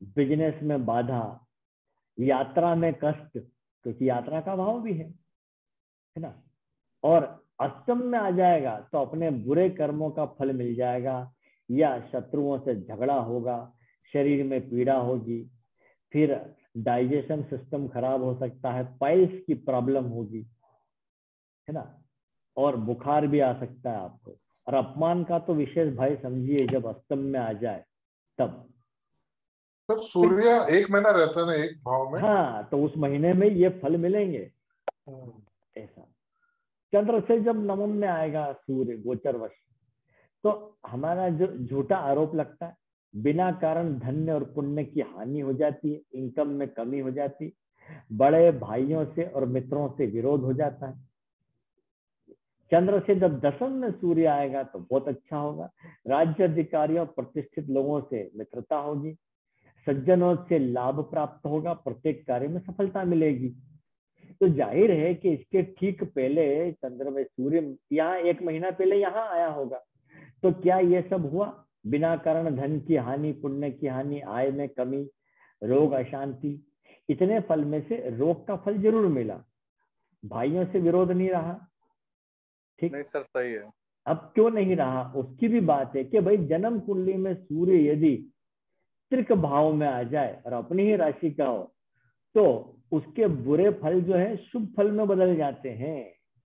Business में बाधा, यात्रा में कष्ट, क्योंकि यात्रा का भाव भी है ना। और अष्टम में आ जाएगा तो अपने बुरे कर्मों का फल मिल जाएगा, या शत्रुओं से झगड़ा होगा, शरीर में पीड़ा होगी, फिर डाइजेशन सिस्टम खराब हो सकता है, पाइल्स की प्रॉब्लम होगी, है ना, और बुखार भी आ सकता है आपको। और अपमान का तो विशेष भय समझिए जब अष्टम में आ जाए तब। तो सूर्य 1 महीना रहता है ना एक भाव में। हाँ, तो उस महीने में ये फल मिलेंगे ऐसा। चंद्र से जब नवम में आएगा सूर्य गोचर वश, तो हमारा जो झूठा आरोप लगता है, बिना कारण धन्य और पुण्य की हानि हो जाती है, इनकम में कमी हो जाती है, बड़े भाइयों से और मित्रों से विरोध हो जाता है। चंद्र से जब दशम में सूर्य आएगा तो बहुत अच्छा होगा, राज्य अधिकारियों प्रतिष्ठित लोगों से मित्रता होगी, सज्जनों से लाभ प्राप्त होगा, प्रत्येक कार्य में सफलता मिलेगी। तो जाहिर है कि इसके ठीक पहले चंद्र में सूर्य यहाँ 1 महीना पहले यहाँ आया होगा, तो क्या ये सब हुआ? बिना कारण धन की हानि, पुण्य की हानि, आय में कमी, रोग, अशांति, इतने फल में से रोग का फल जरूर मिला, भाइयों से विरोध नहीं रहा। ठीक नहीं सर, सही है। अब क्यों नहीं रहा उसकी भी बात है कि भाई जन्म कुंडली में सूर्य यदि त्रिक भाव में आ जाए और अपनी ही राशि का हो, तो उसके बुरे फल जो है शुभ फल में बदल जाते हैं।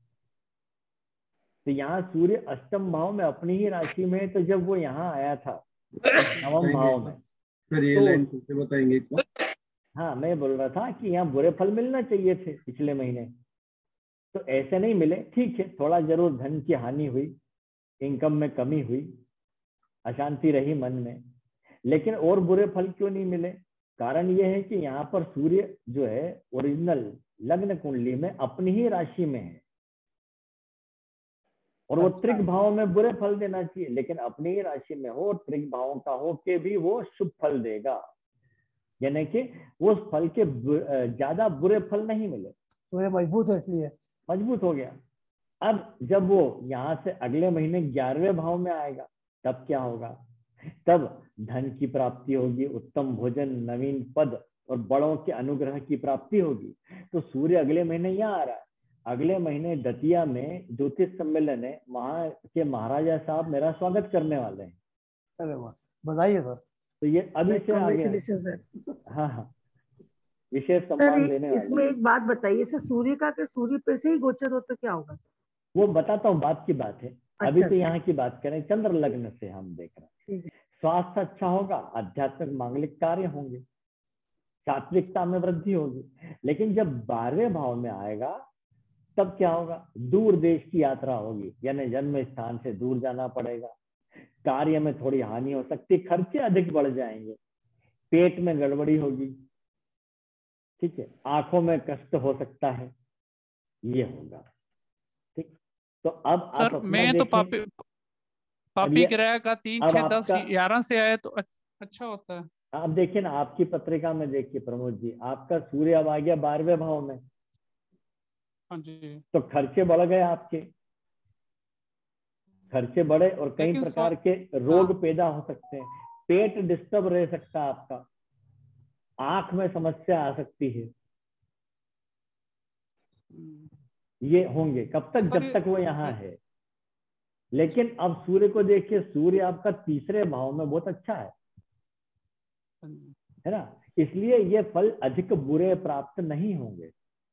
तो यहाँ सूर्य अष्टम भाव में अपनी ही राशि में है, तो जब वो यहाँ आया था नवम भाव में, सर ये तो लाइन कैसे बताएंगे एक बार? हाँ, मैं बोल रहा था कि यहाँ बुरे फल मिलना चाहिए थे पिछले महीने, तो ऐसे नहीं मिले। ठीक है, थोड़ा जरूर धन की हानि हुई, इनकम में कमी हुई, अशांति रही मन में, लेकिन और बुरे फल क्यों नहीं मिले? कारण यह है कि यहाँ पर सूर्य जो है ओरिजिनल लग्न कुंडली में अपनी ही राशि में है, और वो त्रिक भाव में बुरे फल देना चाहिए, लेकिन अपनी ही राशि में हो और त्रिक भाव का हो के भी वो शुभ फल देगा, यानी कि उस फल के ज्यादा बुरे फल नहीं मिले, तो ये मजबूत है, इसलिए मजबूत हो गया। अब जब वो यहाँ से अगले महीने 11वें भाव में आएगा, तब क्या होगा? तब धन की प्राप्ति होगी, उत्तम भोजन, नवीन पद और बड़ों के अनुग्रह की प्राप्ति होगी। तो सूर्य अगले महीने यहाँ आ रहा है, अगले महीने दतिया में ज्योतिष सम्मेलन है, वहां के महाराजा साहब मेरा स्वागत करने वाले हैं। अरे वाह, बधाई है सर। तो ये अभी से आगे, हाँ हाँ, विशेष सम्मान देने वाले। इसमें एक बात बताइए सर, सूर्य का कि सूर्य पे से ही गोचर हो तो क्या होगा सर? वो बताता हूँ, बात की बात है। अभी तो यहाँ की बात करें, चंद्र लग्न से हम देख रहे हैं। स्वास्थ्य अच्छा होगा, आध्यात्मिक मांगलिक कार्य होंगे, सात्विकता में वृद्धि होगी। लेकिन जब 12वें भाव में आएगा तब क्या होगा? दूर देश की यात्रा होगी, यानी जन्म स्थान से दूर जाना पड़ेगा, कार्य में थोड़ी हानि हो सकती, खर्चे अधिक बढ़ जाएंगे, पेट में गड़बड़ी होगी, ठीक है, आंखों में कष्ट हो सकता है, ये होगा। ठीक, तो अब आप सर मैं तो पापी ग्रह का 3, 6, 10, 11 से आए तो अच्छा होता है। आप देखिए ना, आपकी पत्रिका में देखिए प्रमोद जी, आपका सूर्य अब आ गया 12वें भाव में। हाँ जी। तो खर्चे बढ़ गए, आपके खर्चे बढ़े और कई प्रकार के रोग पैदा हो सकते हैं, पेट डिस्टर्ब रह सकता है आपका, आंख में समस्या आ सकती है, ये होंगे। कब तक? जब तक वो यहाँ है। लेकिन अब सूर्य को देखिए, सूर्य आपका 3रे भाव में बहुत अच्छा है ना, इसलिए ये फल अधिक बुरे प्राप्त नहीं होंगे।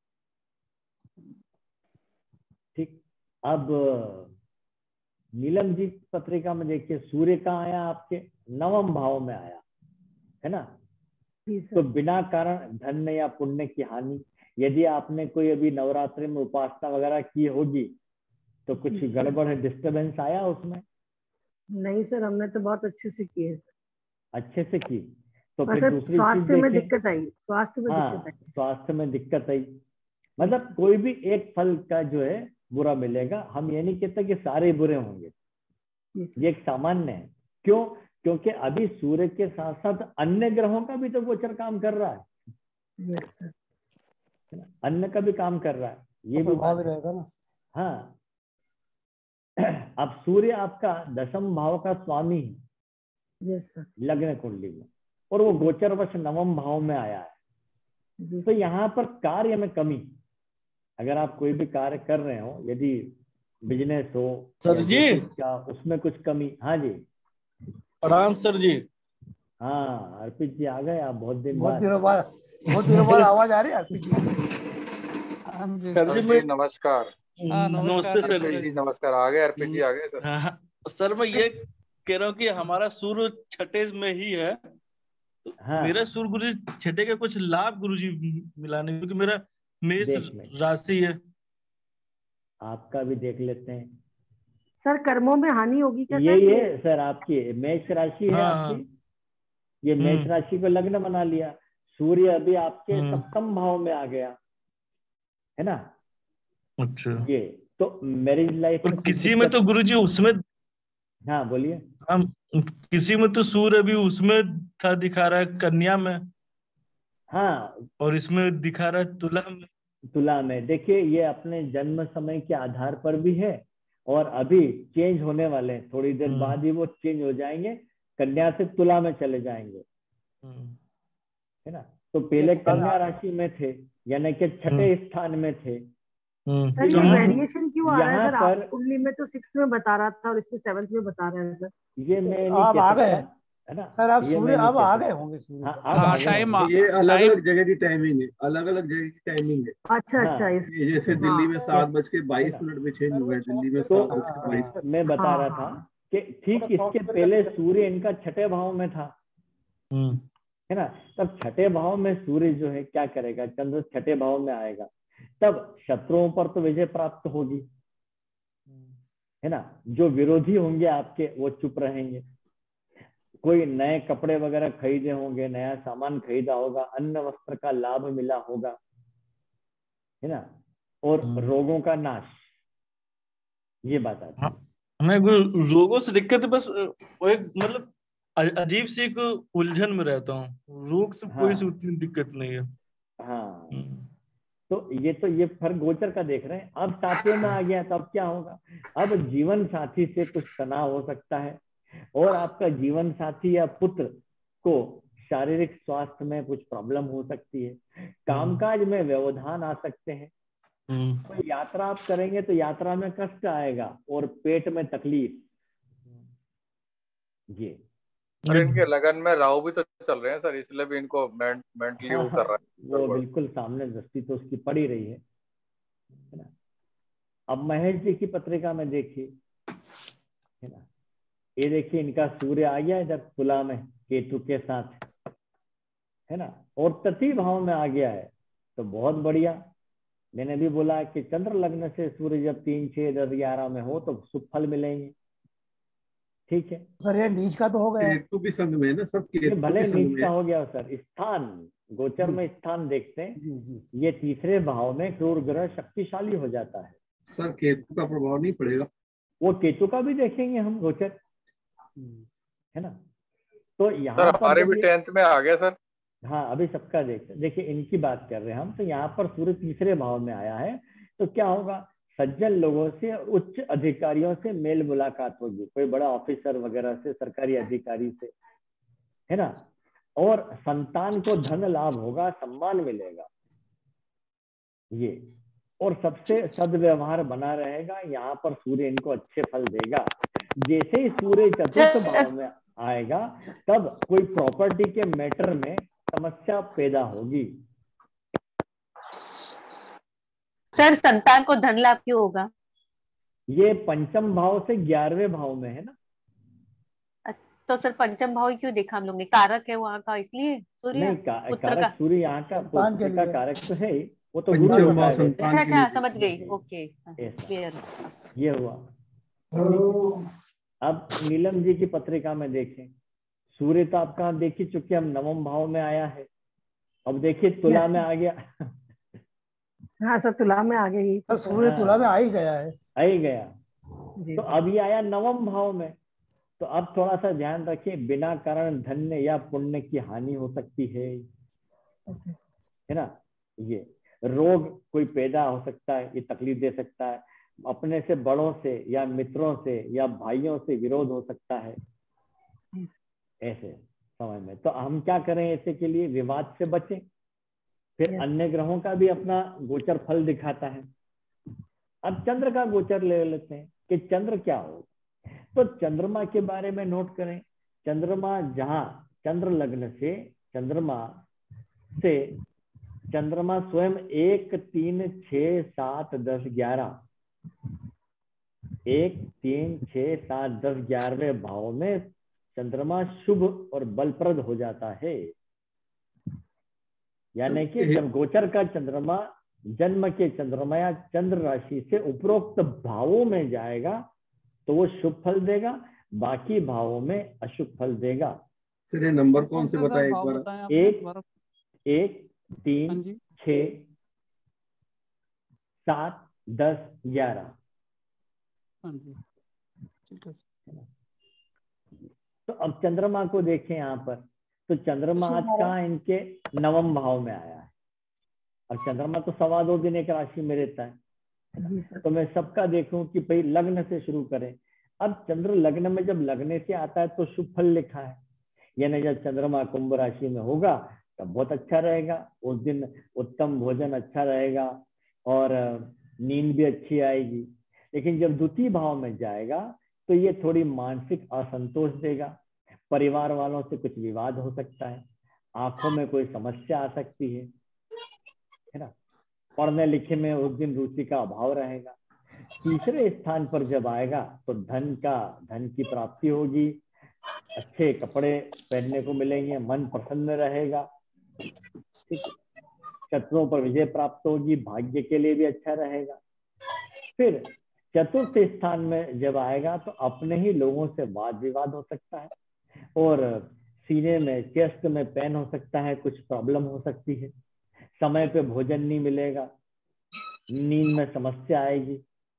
ठीक, अब नीलम जी पत्रिका में देखिए, सूर्य कहाँ आया? आपके 9वें भाव में आया है ना। तो बिना कारण धन या पुण्य की हानि, यदि आपने कोई अभी नवरात्रि में उपासना वगैरह की होगी तो कुछ गड़बड़ है, डिस्टरबेंस आया उसमें? नहीं सर, हमने तो बहुत अच्छे से की है सर। अच्छे से की, तो फिर दूसरी स्वास्थ्य में दिक्कत आई, स्वास्थ्य में दिक्कत आई। स्वास्थ्य में दिक्कत आई, मतलब कोई भी एक फल का जो है बुरा मिलेगा। हम ये नहीं कहते कि सारे बुरे होंगे, ये एक सामान्य है। क्यों? क्योंकि अभी सूर्य के साथ साथ अन्य ग्रहों का भी तो गोचर काम कर रहा है। यस सर, अन्य का भी काम कर रहा है, ये भी बात रहेगा ना। हाँ, अब सूर्य आपका 10म भाव का स्वामी है। यस सर, लग्न कुंडली में, और वो गोचरवश नवम भाव में आया है। जी तो यहाँ पर कार्य में कमी, अगर आप कोई भी कार्य कर रहे हो, यदि बिजनेस हो सर या जी। ज्योतिष का, उसमें कुछ कमी। हाँ जी, प्रणाम सर जी। हाँ अर्पित जी आ गए आप बहुत दिन बहुत बाद। दिनों बाद आवाज आ रही है आरपी जी की। हाँ जी। सर सर जी जी नमस्कार। हाँ, नमस्कार नमस्ते सर नमस्ते जी। अर्पित जी नमस्कार। आ गए अर्पित जी, आ गए सर। हाँ सर, मैं ये कह रहा हूँ कि हमारा सूर्य छठे में ही है, तो हाँ मेरा सूर्य गुरु जी छठे के कुछ लाभ गुरु जी मिलाने, क्योंकि मेरा मेष देख लें, राशि है। आपका भी देख लेते हैं। सर कर्मों में हानि होगी क्या ये सर? ये सर आपकी मेष राशि है हाँ आपकी। हाँ। ये मेष राशि को लग्न बना लिया, सूर्य अभी आपके सप्तम भाव में आ गया है ना। अच्छा। ये तो मैरिज लाइफ और में कुछ किसी में तो दिक्कत। गुरु जी उसमें, हाँ बोलिए। हम किसी में तो सूर्य भी उसमें था, दिखा रहा है कन्या में, हाँ और इसमें दिखा रहा है तुला में। तुला में, देखिए ये अपने जन्म समय के आधार पर भी है, और अभी चेंज होने वाले हैं, थोड़ी देर बाद ही वो चेंज हो जाएंगे, कन्या से तुला में चले जाएंगे, है ना। तो पहले कन्या राशि में थे, यानी कि छठे स्थान में थे। सर तो ये यहाँ वेरिएशन क्यों आ रहा है यहाँ सर? पर आप कुंडली में तो 6th में बता रहा था और इसमें 7th में बता रहा है सर। ये मैं नहीं आप कह आ गए सकता, हैं है ना। सर, आप ये सूर्य मैं नहीं अब कह आ सकता। गए होंगे सूर्य हाँ पर। अब हाँ आ गए टाइम होंगे। ये अलग टाइम अलग जगह की टाइमिंग है, अलग अलग जगह की टाइमिंग है। अच्छा हाँ, अच्छा इस ये जैसे दिल्ली में हाँ 7:22 में चेंज हुआ है, दिल्ली में तो 7:22। मैं बता रहा था कि ठीक इसके पहले सूर्य इनका छठे भाव में था, है ना। तब छठे भाव में सूर्य जो है क्या करेगा, चंद्र छठे भाव में आएगा, तब शत्रुओं पर तो विजय प्राप्त होगी, है ना। जो विरोधी होंगे आपके वो चुप रहेंगे, कोई नए कपड़े वगैरह खरीदे होंगे, नया सामान खरीदा होगा, अन्न वस्त्र का लाभ मिला होगा, है ना, और रोगों का नाश, ये बात आती है। हमें रोगों से दिक्कत है, बस वो एक मतलब अजीब सी एक उलझन में रहता हूँ, रोग से कोई सी हाँ उतनी दिक्कत नहीं है। हाँ, तो ये फर्क गोचर का देख रहे हैं। अब सातवें में आ गया तो अब क्या होगा, अब जीवन साथी से कुछ तनाव हो सकता है, और आपका जीवन साथी या पुत्र को शारीरिक स्वास्थ्य में कुछ प्रॉब्लम हो सकती है, कामकाज में व्यवधान आ सकते हैं। तो यात्रा आप करेंगे तो यात्रा में कष्ट आएगा और पेट में तकलीफ। ये सर इनके लगन में राहु भी तो चल रहे हैं सर, इसलिए भी इनको मेंटली वो कर रहा है। वो बिल्कुल सामने दृष्टि तो उसकी पड़ी रही है ना। अब महेश जी की पत्रिका में देखिए, है ना, ये देखिए इनका सूर्य आ गया इधर तुला में केतु के साथ, है ना, और तृतीय भाव में आ गया है, तो बहुत बढ़िया। मैंने भी बोला कि चंद्र लग्न से सूर्य जब 3, 6, 10, 11 में हो तो शुभ फल मिलेंगे, ठीक है। सर ये नीच का तो हो गया। केतु भी संग में है ना सब, ये केतु भले भी संग नीच में का है। हो गया सर, स्थान गोचर में स्थान देखते हैं, जी जी। ये तीसरे भाव में क्रूर ग्रह शक्तिशाली हो जाता है। सर केतु का प्रभाव नहीं पड़ेगा। वो केतु का भी देखेंगे हम गोचर, है ना। तो सर यहाँ पर हमारे जब भी 10th में आ गया सर। हाँ अभी सबका देखते, देखिए इनकी बात कर रहे हैं हम, तो यहाँ पर सूर्य तीसरे भाव में आया है, तो क्या होगा, सज्जन लोगों से, उच्च अधिकारियों से मेल मुलाकात होगी, कोई बड़ा ऑफिसर वगैरह से, सरकारी अधिकारी से, है ना, और संतान को धन लाभ होगा, सम्मान मिलेगा ये, और सबसे सदव्यवहार बना रहेगा। यहाँ पर सूर्य इनको अच्छे फल देगा। जैसे ही सूर्य चतुर्थ भाव में आएगा तब कोई प्रॉपर्टी के मैटर में समस्या पैदा होगी। सर संतान को धन लाभ क्यों होगा? ये पंचम भाव से 11वें भाव में है ना। तो सर पंचम भाव क्यों देखा हम लोग ने? कारक है वहाँ का, इसलिए सूर्य नहीं पुत्र कारक का। सूर्य यहाँ का संतान के पुत्र का लिए। कारक तो है ही, वो तो गुरु पंचम भाव बताए देते संतान हैं। के लिए। समझ गई। ओके ऐसा क्लियर। ये हुआ। अब नीलम जी की पत्रिका में देखें, सूर्य तो आपका देख ही चुके हम, नवम भाव में आया है, अब देखिए तुला में आ गया। हाँ सर तुला में आ गई। सर सूर्य तुला में आ ही गया है। आ ही गया, जी तो अब ये आया नवम भाव में। तो अब थोड़ा सा ध्यान रखिए, बिना कारण धन्य या पुण्य की हानि हो सकती है ना। ये रोग कोई पैदा हो सकता है, ये तकलीफ दे सकता है, अपने से बड़ों से या मित्रों से या भाइयों से विरोध हो सकता है, ऐसे समय में। तो हम क्या करें ऐसे के लिए, विवाद से बचें। फिर अन्य ग्रहों का भी अपना गोचर फल दिखाता है। अब चंद्र का गोचर ले लेते हैं कि चंद्र क्या हो। तो चंद्रमा के बारे में नोट करें। चंद्रमा जहां चंद्र लग्न से चंद्रमा स्वयं 1, 3, 6, 7, 10, 11 1, 3, 6, 7, 10, 11वें भाव में चंद्रमा शुभ और बलप्रद हो जाता है। यानी कि जब गोचर का चंद्रमा जन्म के चंद्रमा या चंद्र राशि से उपरोक्त भावों में जाएगा तो वो शुभ फल देगा, बाकी भावों में अशुभ फल देगा। चलिए नंबर कौन से बताए एक बार? 1, 3, 6, 7, 10, 11। तो अब चंद्रमा को देखें यहाँ पर, तो चंद्रमा आज का इनके 9वें भाव में आया है। और चंद्रमा तो 2.25 दिन एक राशि में रहता है। तो मैं सबका देखूं कि भाई लग्न से शुरू करें। अब चंद्र लग्न में जब लगने से आता है तो शुभ फल लिखा है, यानी जब चंद्रमा कुंभ राशि में होगा तब बहुत अच्छा रहेगा। उस दिन उत्तम भोजन अच्छा रहेगा और नींद भी अच्छी आएगी। लेकिन जब द्वितीय भाव में जाएगा तो ये थोड़ी मानसिक असंतोष देगा, परिवार वालों से कुछ विवाद हो सकता है, आंखों में कोई समस्या आ सकती है ना। पढ़ने लिखे में उस दिन रुचि का अभाव रहेगा। तीसरे स्थान पर जब आएगा तो धन की प्राप्ति होगी, अच्छे कपड़े पहनने को मिलेंगे, मन प्रसन्न रहेगा, ठीक। शत्रुओं पर विजय प्राप्त होगी, भाग्य के लिए भी अच्छा रहेगा। फिर चतुर्थ स्थान में जब आएगा तो अपने ही लोगों से वाद विवाद हो सकता है और सीने में चेस्ट में पेन हो सकता है, कुछ प्रॉब्लम हो सकती है, समय पे भोजन नहीं मिलेगा, नींद में समस्या आएगी।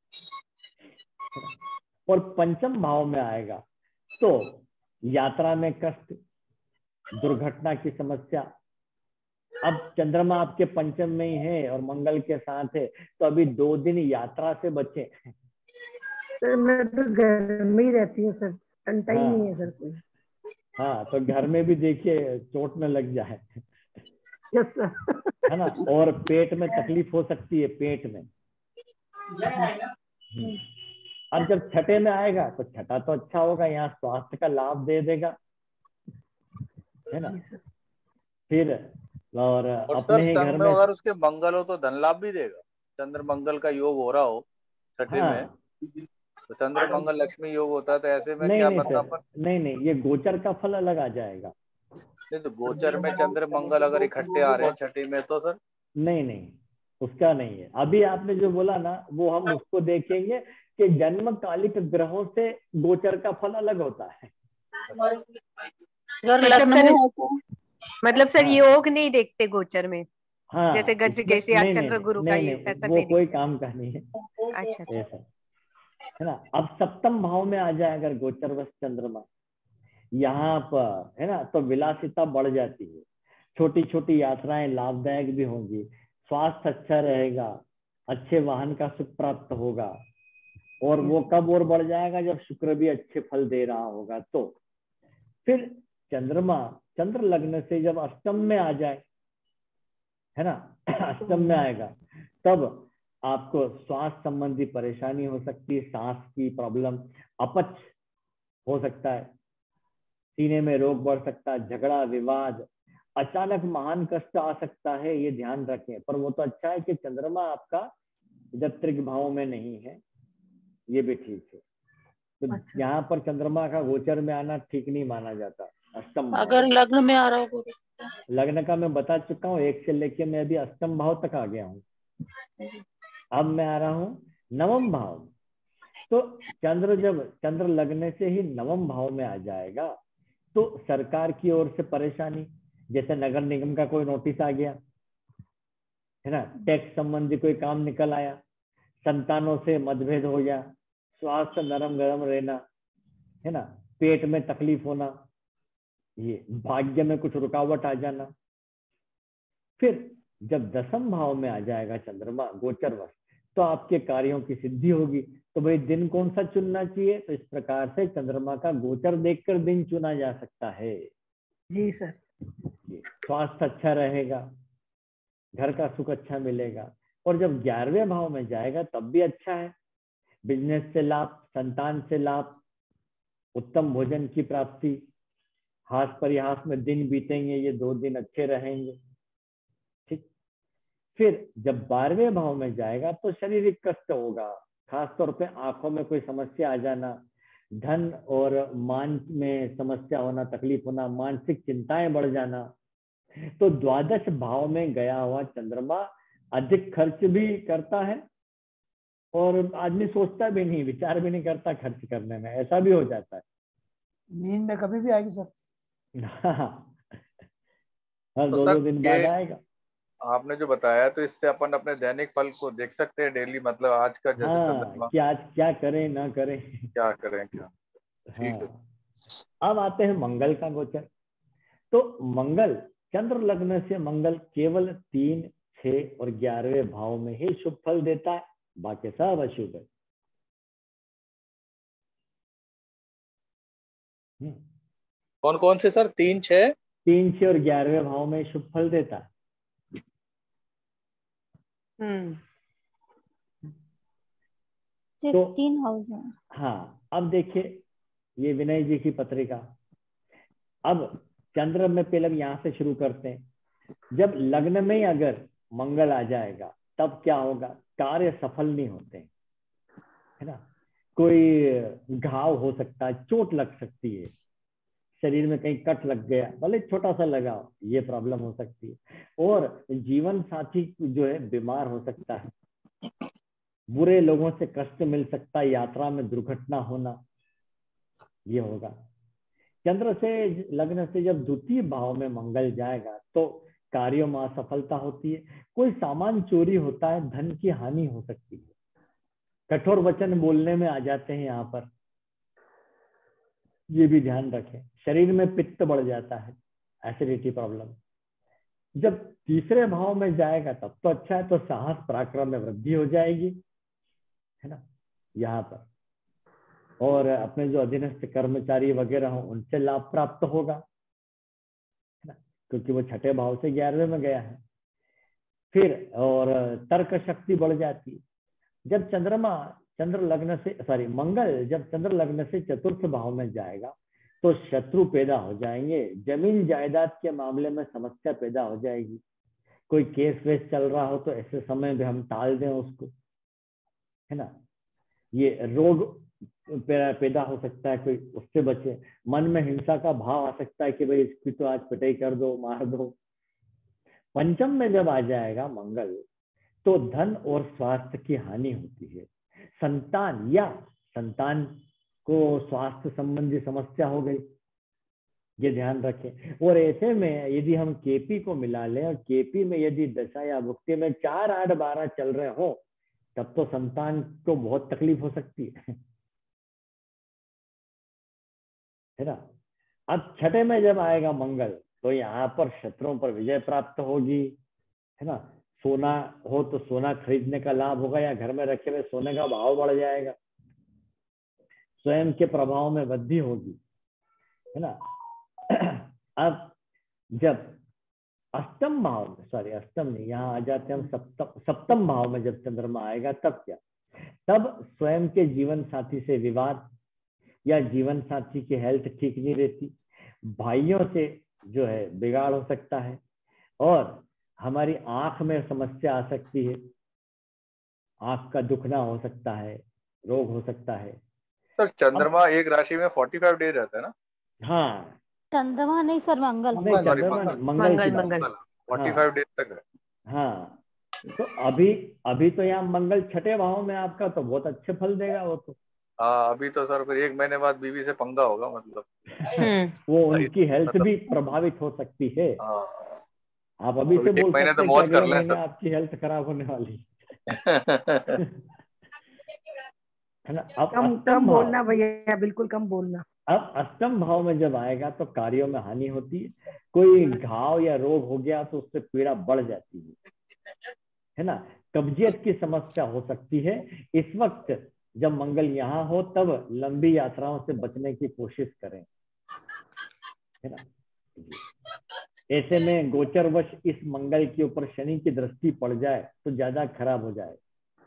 और पंचम भाव में आएगा तो यात्रा में कष्ट, दुर्घटना की समस्या। अब चंद्रमा आपके पंचम में ही है और मंगल के साथ है, तो अभी 2 दिन यात्रा से बचे। सर मैं तो घर में ही रहती हूँ सर, टंटा ही नहीं है सर कोई। हाँ, तो घर में भी देखिए चोट न लग जाए। Yes sir. है ना। और पेट में तकलीफ हो सकती है, पेट में। अब जब छठे में आएगा तो छठा तो अच्छा होगा, यहाँ स्वास्थ्य का लाभ दे देगा, है ना। फिर और अपने ही घर में अगर उसके मंगल हो तो धन लाभ भी देगा। चंद्र मंगल का योग हो रहा हो छठे में, तो चंद्र मंगल लक्ष्मी योग होता है, तो ऐसे में क्या पता नहीं, ये गोचर का फल अलग आ जाएगा। नहीं तो गोचर में चंद्र मंगल अगर इकट्ठे आ रहे हैं छठे में तो सर नहीं, उसका नहीं है। अभी आपने जो बोला ना वो हम उसको देखेंगे कि जन्म कालिक ग्रहों से गोचर का फल अलग होता है। मतलब सर योग नहीं देखते गोचर में। हाँ, जैसे गजकेश या चंद्र गुरु का योग, ऐसा वो कोई काम का नहीं है। अच्छा ऐसा है ना। अब सप्तम भाव में आ जाए अगर गोचरवश चंद्रमा यहाँ पर, है ना, तो विलासिता बढ़ जाती है, छोटी छोटी यात्राएं लाभदायक भी होंगी, स्वास्थ्य अच्छा रहेगा, अच्छे वाहन का सुख प्राप्त होगा। और वो कब और बढ़ जाएगा, जब शुक्र भी अच्छे फल दे रहा होगा। तो फिर चंद्र लग्न से जब अष्टम में आ जाए, है ना, अष्टम में आएगा तब आपको स्वास्थ्य संबंधी परेशानी हो सकती है, सांस की प्रॉब्लम, अपच हो सकता है, सीने में रोग बढ़ सकता है, झगड़ा विवाद, अचानक महान कष्ट आ सकता है, ये ध्यान रखें। पर वो तो अच्छा है कि चंद्रमा आपका जब त्रिक भाव में नहीं है, ये भी ठीक है। तो यहाँ पर चंद्रमा का गोचर में आना ठीक नहीं माना जाता। अष्टम अगर लग्न में आ रहा हो, लग्न का मैं बता चुका हूँ, 1 से लेके मैं अभी अष्टम भाव तक आ गया हूँ। अब मैं आ रहा हूँ 9वें भाव। तो चंद्र लगने से ही 9वें भाव में आ जाएगा तो सरकार की ओर से परेशानी, जैसे नगर निगम का कोई नोटिस आ गया, है ना, टैक्स संबंधी कोई काम निकल आया, संतानों से मतभेद हो गया, स्वास्थ्य नरम गरम रहना, है ना, पेट में तकलीफ होना, ये भाग्य में कुछ रुकावट आ जाना। फिर जब 10वें भाव में आ जाएगा चंद्रमा गोचरवश, तो आपके कार्यों की सिद्धि होगी। तो भाई दिन कौन सा चुनना चाहिए, तो इस प्रकार से चंद्रमा का गोचर देखकर दिन चुना जा सकता है। जी सर। स्वास्थ्य अच्छा रहेगा, घर का सुख अच्छा मिलेगा। और जब 11वें भाव में जाएगा तब भी अच्छा है, बिजनेस से लाभ, संतान से लाभ, उत्तम भोजन की प्राप्ति, हास परिहास में दिन बीतेंगे, ये 2 दिन अच्छे रहेंगे। ठीक। फिर जब 12वें भाव में जाएगा तो शारीरिक कष्ट होगा, खासतौर पे आंखों में कोई समस्या आ जाना, धन और मान में समस्या होना, तकलीफ होना, मानसिक चिंताएं बढ़ जाना। तो 12 भाव में गया हुआ चंद्रमा अधिक खर्च भी करता है और आदमी सोचता भी नहीं, विचार भी नहीं करता खर्च करने में, ऐसा भी हो जाता है। नींद में कभी भी आएगी सर। हर तो 2 दिन बाद आएगा। आपने जो बताया तो इससे अपन अपने दैनिक फल को देख सकते हैं डेली, मतलब आज का जैसे हाँ, कि आज क्या करें ना करें। क्या करें क्या। ठीक है। हाँ। अब आते हैं मंगल का गोचर। तो मंगल, चंद्र लग्न से मंगल केवल 3, 6 और 11वें भाव में ही शुभ फल देता है, बाकी सब अशुभ है। कौन कौन से सर? 3, 6 और 11वें भाव में शुभ फल देता है। सिर्फ 3 हाउस में। हाँ, अब देखिए ये विनय जी की पत्रिका। अब चंद्र में पहले यहाँ से शुरू करते हैं। जब लग्न में ही अगर मंगल आ जाएगा तब क्या होगा? कार्य सफल नहीं होते, है ना। कोई घाव हो सकता है, चोट लग सकती है, शरीर में कहीं कट लग गया, भले छोटा सा लगा हो, ये प्रॉब्लम हो सकती है। और जीवन साथी जो है बीमार हो सकता है, बुरे लोगों से कष्ट मिल सकता है, यात्रा में दुर्घटना होना, ये होगा। चंद्र से लग्न से जब द्वितीय भाव में मंगल जाएगा तो कार्यों में असफलता होती है, कोई सामान चोरी होता है, धन की हानि हो सकती है, कठोर वचन बोलने में आ जाते हैं यहाँ पर, ये भी ध्यान रखें। शरीर में पित्त बढ़ जाता है, एसिडिटी प्रॉब्लम। जब तीसरे भाव में जाएगा तब तो अच्छा है, तो साहस पराक्रम में वृद्धि हो जाएगी, है ना, यहाँ पर। और अपने जो अधीनस्थ कर्मचारी वगैरह हो उनसे लाभ प्राप्त होगा, है ना, क्योंकि वो 6ठे भाव से 11वें में गया है। फिर और तर्क शक्ति बढ़ जाती है। जब मंगल जब चंद्र लग्न से चतुर्थ भाव में जाएगा तो शत्रु पैदा हो जाएंगे, जमीन जायदाद के मामले में समस्या पैदा हो जाएगी। कोई केस वेस चल रहा हो तो ऐसे समय में हम टाल दें उसको, है ना। ये रोग पैदा हो सकता है, कोई उससे बचे। मन में हिंसा का भाव आ सकता है कि भाई इसकी तो आज पिटाई कर दो, मार दो। पंचम में जब आ जाएगा मंगल तो धन और स्वास्थ्य की हानि होती है। संतान को स्वास्थ्य संबंधी समस्या हो गई, ये ध्यान रखें। और ऐसे में यदि हम केपी को मिला लें और केपी में यदि दशा या भुक्ति में 4, 8, 12 चल रहे हो तब तो संतान को बहुत तकलीफ हो सकती है ना। अब 6ठे में जब आएगा मंगल तो यहाँ पर शत्रुओं पर विजय प्राप्त होगी, है ना। सोना हो तो सोना खरीदने का लाभ होगा, या घर में रखे हुए सोने का भाव बढ़ जाएगा, स्वयं के प्रभाव में वृद्धि होगी, है ना। अब जब अष्टम नहीं, यहाँ आ जाते हम सप्तम भाव में जब चंद्रमा आएगा तब क्या? तब स्वयं के जीवन साथी से विवाद, या जीवन साथी की हेल्थ ठीक नहीं रहती, भाइयों से जो है बिगाड़ हो सकता है, और हमारी आंख में समस्या आ सकती है, आंख का दुखना हो सकता है, रोग हो सकता है। सर चंद्रमा एक राशि में 45 डे रहता है ना? हाँ, चंद्रमा नहीं सर, मंगल। नहीं, चंद्रमा मंगल की बात। 45 डेज तक है। हाँ, तो अभी तो यहाँ मंगल 6ठे भाव में आपका, तो बहुत अच्छे फल देगा वो तो। हाँ, अभी तो सर फिर 1 महीने बाद बीवी से पंगा होगा, मतलब वो उनकी हेल्थ भी प्रभावित हो सकती है। आप अभी से बोल सकते हैं कि अगले महीने आपकी हेल्थ खराब होने वाली है ना। अब कम बोलना भैया, बिल्कुल कम बोलना। अब अष्टम भाव में जब आएगा तो कार्यों में हानि होती है, कोई घाव या रोग हो गया तो उससे पीड़ा बढ़ जाती है ना। कब्जियत की समस्या हो सकती है। इस वक्त जब मंगल यहाँ हो तब लंबी यात्राओं से बचने की कोशिश करें, है ना। ऐसे में गोचरवश इस मंगल के ऊपर शनि की दृष्टि पड़ जाए तो ज्यादा खराब हो जाए।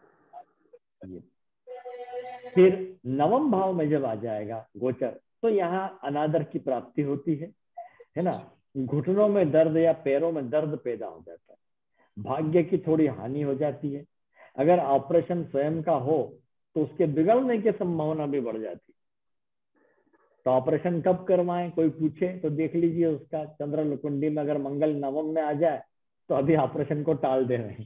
फिर नवम भाव में जब आ जाएगा गोचर, तो यहाँ अनादर की प्राप्ति होती है ना। घुटनों में दर्द या पैरों में दर्द पैदा हो जाता है, भाग्य की थोड़ी हानि हो जाती है। अगर ऑपरेशन स्वयं का हो तो उसके बिगड़ने की संभावना भी बढ़ जाती है। तो ऑपरेशन कब करवाएं, कोई पूछे तो देख लीजिए उसका चंद्र कुंडली में अगर मंगल नवम में आ जाए तो अभी ऑपरेशन को टाल दे रहे हैं।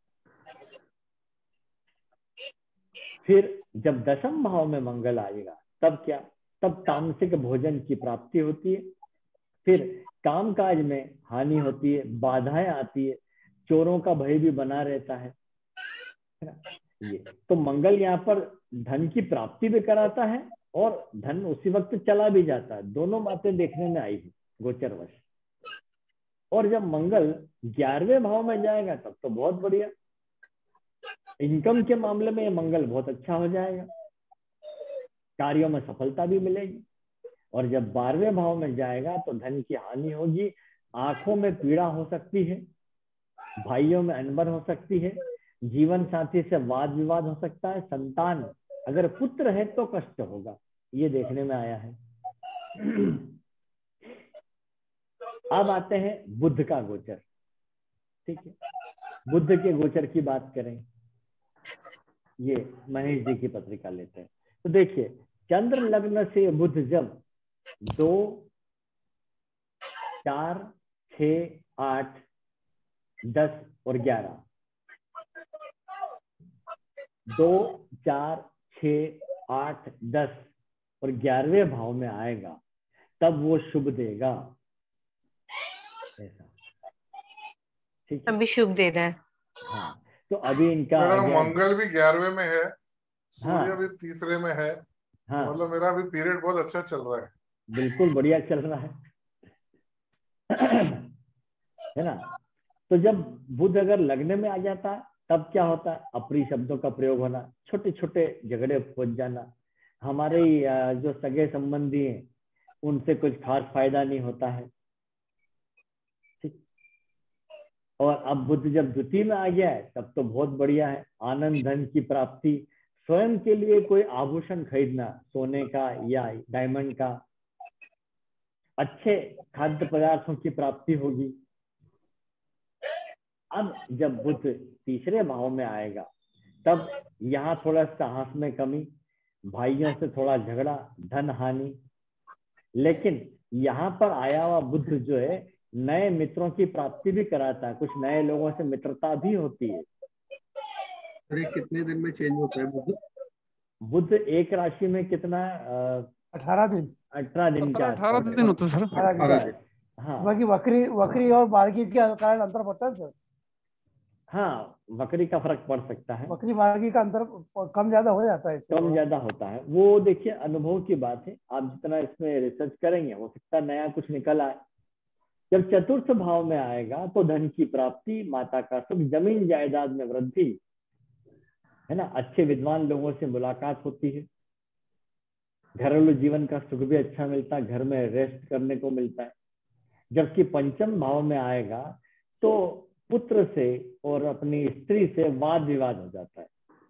फिर जब दशम भाव में मंगल आएगा तब क्या, तब तामसिक भोजन की प्राप्ति होती है। फिर कामकाज में हानि होती है, बाधाएं आती है, चोरों का भय भी बना रहता है। ये तो मंगल यहाँ पर धन की प्राप्ति भी कराता है और धन उसी वक्त चला भी जाता है। दोनों बातें देखने में आई है गोचरवश। और जब मंगल 11वें भाव में जाएगा तब तो बहुत बढ़िया, इनकम के मामले में ये मंगल बहुत अच्छा हो जाएगा, कार्यों में सफलता भी मिलेगी। और जब 12वें भाव में जाएगा तो धन की हानि होगी, आंखों में पीड़ा हो सकती है, भाइयों में अनबन हो सकती है, जीवन साथी से वाद विवाद हो सकता है, संतान अगर पुत्र है तो कष्ट होगा, ये देखने में आया है। अब आते हैं बुध का गोचर। ठीक है, बुध के गोचर की बात करें, ये महेश जी की पत्रिका लेते हैं। तो देखिए चंद्र लग्न से बुध जब 2, 4, 6, 8, 10 और 11, 2, 4, 6, 8, 10 और 11वें भाव में आएगा तब वो शुभ देगा, ऐसा। ठीक है, अभी शुभ दे रहा है। हाँ, तो अभी इनका मंगल भी 11वें में है, हाँ, सूर्य भी तीसरे में है। हाँ, मतलब मेरा अभी पीरियड बहुत अच्छा चल रहा है। बिल्कुल बढ़िया चल रहा है ना। तो जब बुध अगर लग्न में आ जाता तब क्या होता है, अप्रिय शब्दों का प्रयोग होना, छोटे छोटे झगड़े पहुंच जाना, हमारे जो सगे संबंधी हैं उनसे कुछ खास फायदा नहीं होता है। ठीक, और अब बुध जब द्वितीय में आ गया है तब तो बहुत बढ़िया है, आनंद धन की प्राप्ति, स्वयं के लिए कोई आभूषण खरीदना, सोने का या डायमंड का, अच्छे खाद्य पदार्थों की प्राप्ति होगी। अब जब बुध तीसरे भाव में आएगा तब यहाँ थोड़ा साहस में कमी, भाइयों से थोड़ा झगड़ा, धन हानि। लेकिन यहाँ पर आया हुआ बुध जो है नए मित्रों की प्राप्ति भी कराता है, कुछ नए लोगों से मित्रता भी होती है। अरे कितने दिन में चेंज होता है बुध? बुध एक राशि में कितना 18 दिन 18 दिन का 18 दिन होता है सर। 18 दिन। हाँ, बाकी वक्री वक्री और बारगी के कारण अंतर पड़ता है सर। हाँ, वक्री का फर्क पड़ सकता है, वक्री बारगी का अंतर कम ज्यादा हो जाता है, कम ज्यादा होता है। वो देखिए अनुभव की बात है, आप जितना इसमें रिसर्च करेंगे हो सकता है नया कुछ निकल आए। जब चतुर्थ भाव में आएगा तो धन की प्राप्ति, माता का सुख, जमीन जायदाद में वृद्धि, है ना, अच्छे विद्वान लोगों से मुलाकात होती है, घरेलू जीवन का सुख भी अच्छा मिलता है, घर में रेस्ट करने को मिलता है। जबकि पंचम भाव में आएगा तो पुत्र से और अपनी स्त्री से वाद विवाद हो जाता है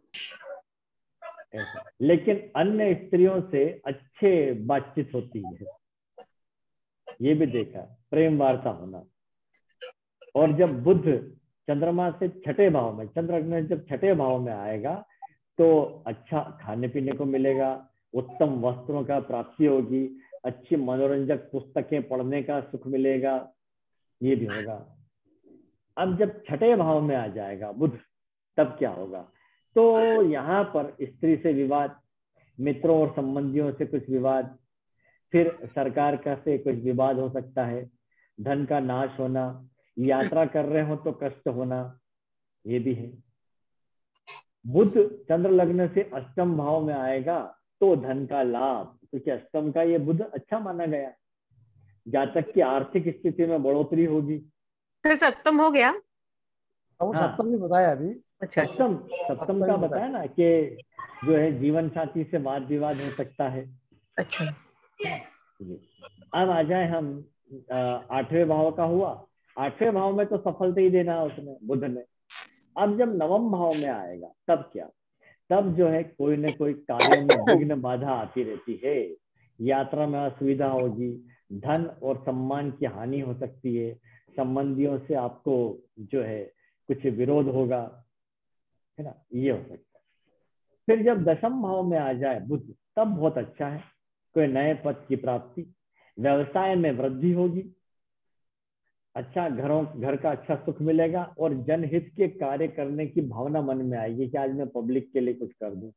ऐसा। लेकिन अन्य स्त्रियों से अच्छे बातचीत होती है, ये भी देखा, प्रेम वार्ता होना। और जब बुध चंद्रमा से छठे भाव में, चंद्र जब छठे भाव में आएगा तो अच्छा खाने पीने को मिलेगा, उत्तम वस्त्रों का प्राप्ति होगी, अच्छी मनोरंजक पुस्तकें पढ़ने का सुख मिलेगा, ये भी होगा। अब जब छठे भाव में आ जाएगा बुध तब क्या होगा, तो यहाँ पर स्त्री से विवाद, मित्रों और संबंधियों से कुछ विवाद, फिर सरकार का से कुछ विवाद हो सकता है, धन का नाश होना, यात्रा कर रहे हो तो कष्ट होना, ये भी है। बुध चंद्र लग्न से अष्टम भाव में आएगा तो धन का लाभ, क्योंकि अष्टम का ये बुध अच्छा माना गया, जातक की आर्थिक स्थिति में बढ़ोतरी होगी। फिर सप्तम हो गया, वो सप्तम भी बताया अभी। अच्छा, सप्तम का बताया ना कि जो है जीवन साथी से वाद विवाद हो सकता है। अच्छा। अब आ जाए हम 8वें भाव का हुआ, 8वें भाव में तो सफलता ही देना है उसने, बुध ने। अब जब नवम भाव में आएगा तब क्या, तब जो है कोई न कोई कार्यों में विघ्न बाधा आती रहती है, यात्रा में असुविधा होगी, धन और सम्मान की हानि हो सकती है, संबंधियों से आपको जो है कुछ विरोध होगा, है ना, ये हो सकता है। फिर जब दशम भाव में आ जाए बुध तब बहुत अच्छा है, कोई नए पद की प्राप्ति, व्यवसाय में वृद्धि होगी, अच्छा घर का अच्छा सुख मिलेगा और जनहित के कार्य करने की भावना मन में आएगी कि आज मैं पब्लिक के लिए कुछ कर दूं।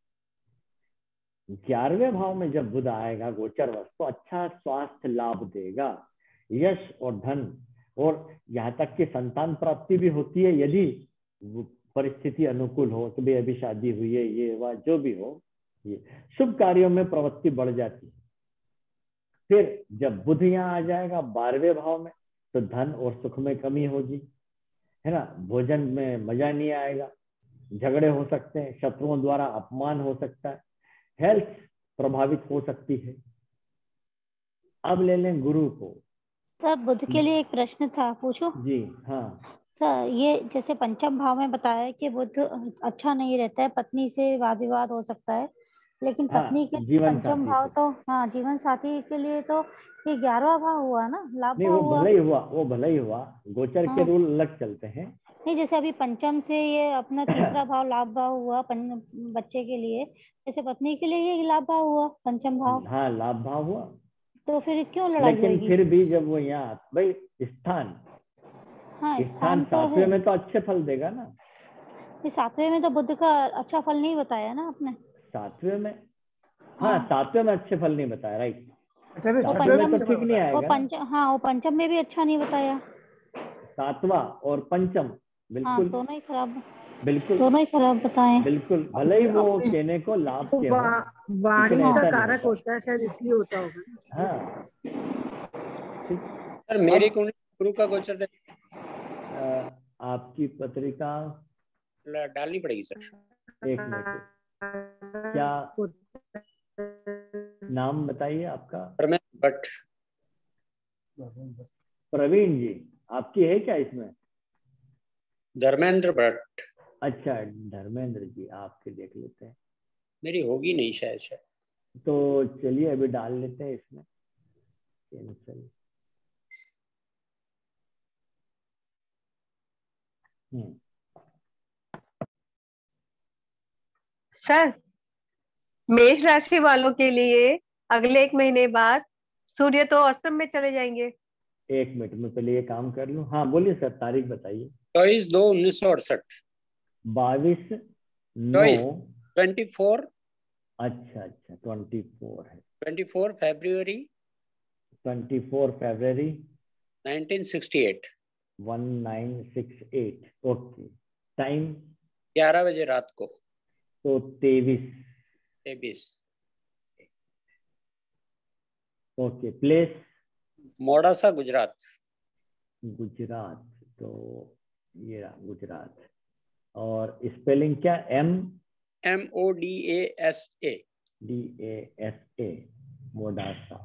11वें भाव में जब बुध आएगा गोचरवश तो अच्छा स्वास्थ्य लाभ देगा, यश और धन, और यहाँ तक कि संतान प्राप्ति भी होती है यदि परिस्थिति अनुकूल हो, कि भाई अभी शादी हुई है, ये वह जो भी हो, ये शुभ कार्यों में प्रवृत्ति बढ़ जाती है। फिर जब बुध यहाँ आ जाएगा 12वें भाव में तो धन और सुख में कमी होगी, है ना, भोजन में मजा नहीं आएगा, झगड़े हो सकते हैं, शत्रुओं द्वारा अपमान हो सकता है, हेल्थ प्रभावित हो सकती है। अब ले लें गुरु को। सर बुध के लिए एक प्रश्न था, पूछो? जी हाँ सर, ये जैसे पंचम भाव में बताया कि बुध अच्छा नहीं रहता है, पत्नी से वाद विवाद हो सकता है, लेकिन पत्नी के जीवन पंचम भाव तो हाँ जीवन साथी के लिए तो ये 11वां भाव हुआ ना, लाभ नहीं, भाव वो हुआ। भले ही हुआ, गोचर के रूल अलग चलते हैं। नहीं, जैसे अभी पंचम से ये अपना तीसरा भाव लाभ भाव हुआ बच्चे के लिए, जैसे पत्नी के लिए ये लाभ भाव हुआ पंचम भाव। हाँ लाभ भाव हुआ, तो फिर क्यों लड़ाई लेकिन होगी? फिर भी जब वो यहाँ भाई स्थान, हाँ स्थान तो 7वें में तो अच्छे फल देगा ना। 7वें में तो बुध का अच्छा फल नहीं बताया ना आपने। 7वें में, हाँ 7वें में अच्छे फल नहीं बताया, राइट। वो ठीक नहीं आएगा। वो पंचम में भी अच्छा नहीं बताया। 7वां और पंचम बिल्कुल दोनों ही खराब, बिल्कुल दोनों ही खराब बताए। बिल्कुल, भले ही वो कहने को लाभ के हो, वाणी का कारक होता है, शायद इसलिए होता होगा। हाँ सर मेरी कुंडली गुरु का गोचर दे, आपकी पत्रिका डालनी पड़ेगी सर। एक मिनट, क्या नाम बताइए आपका? भट्ट। प्रवीण जी, आपकी है क्या इसमें? धर्मेंद्र भट्ट। अच्छा धर्मेंद्र जी, आपके देख लेते हैं। मेरी होगी नहीं शायद। तो चलिए अभी डाल लेते हैं इसमें, कैंसिल। सर मेष राशि वालों के लिए अगले 1 महीने बाद सूर्य तो अष्टम में चले जाएंगे। 1 मिनट में पहले ये काम कर लूं। हाँ बोलिए सर, तारीख बताइए। 22/2/1968। 22/9/24। अच्छा 24 है। 24 फरवरी 1968। 1968। ओके, टाइम 11 बजे रात को। तो 23। Okay, place Modasa Gujarat. गुजरात, तो ये रहा गुजरात। और स्पेलिंग क्या? MODASA। मोडासा,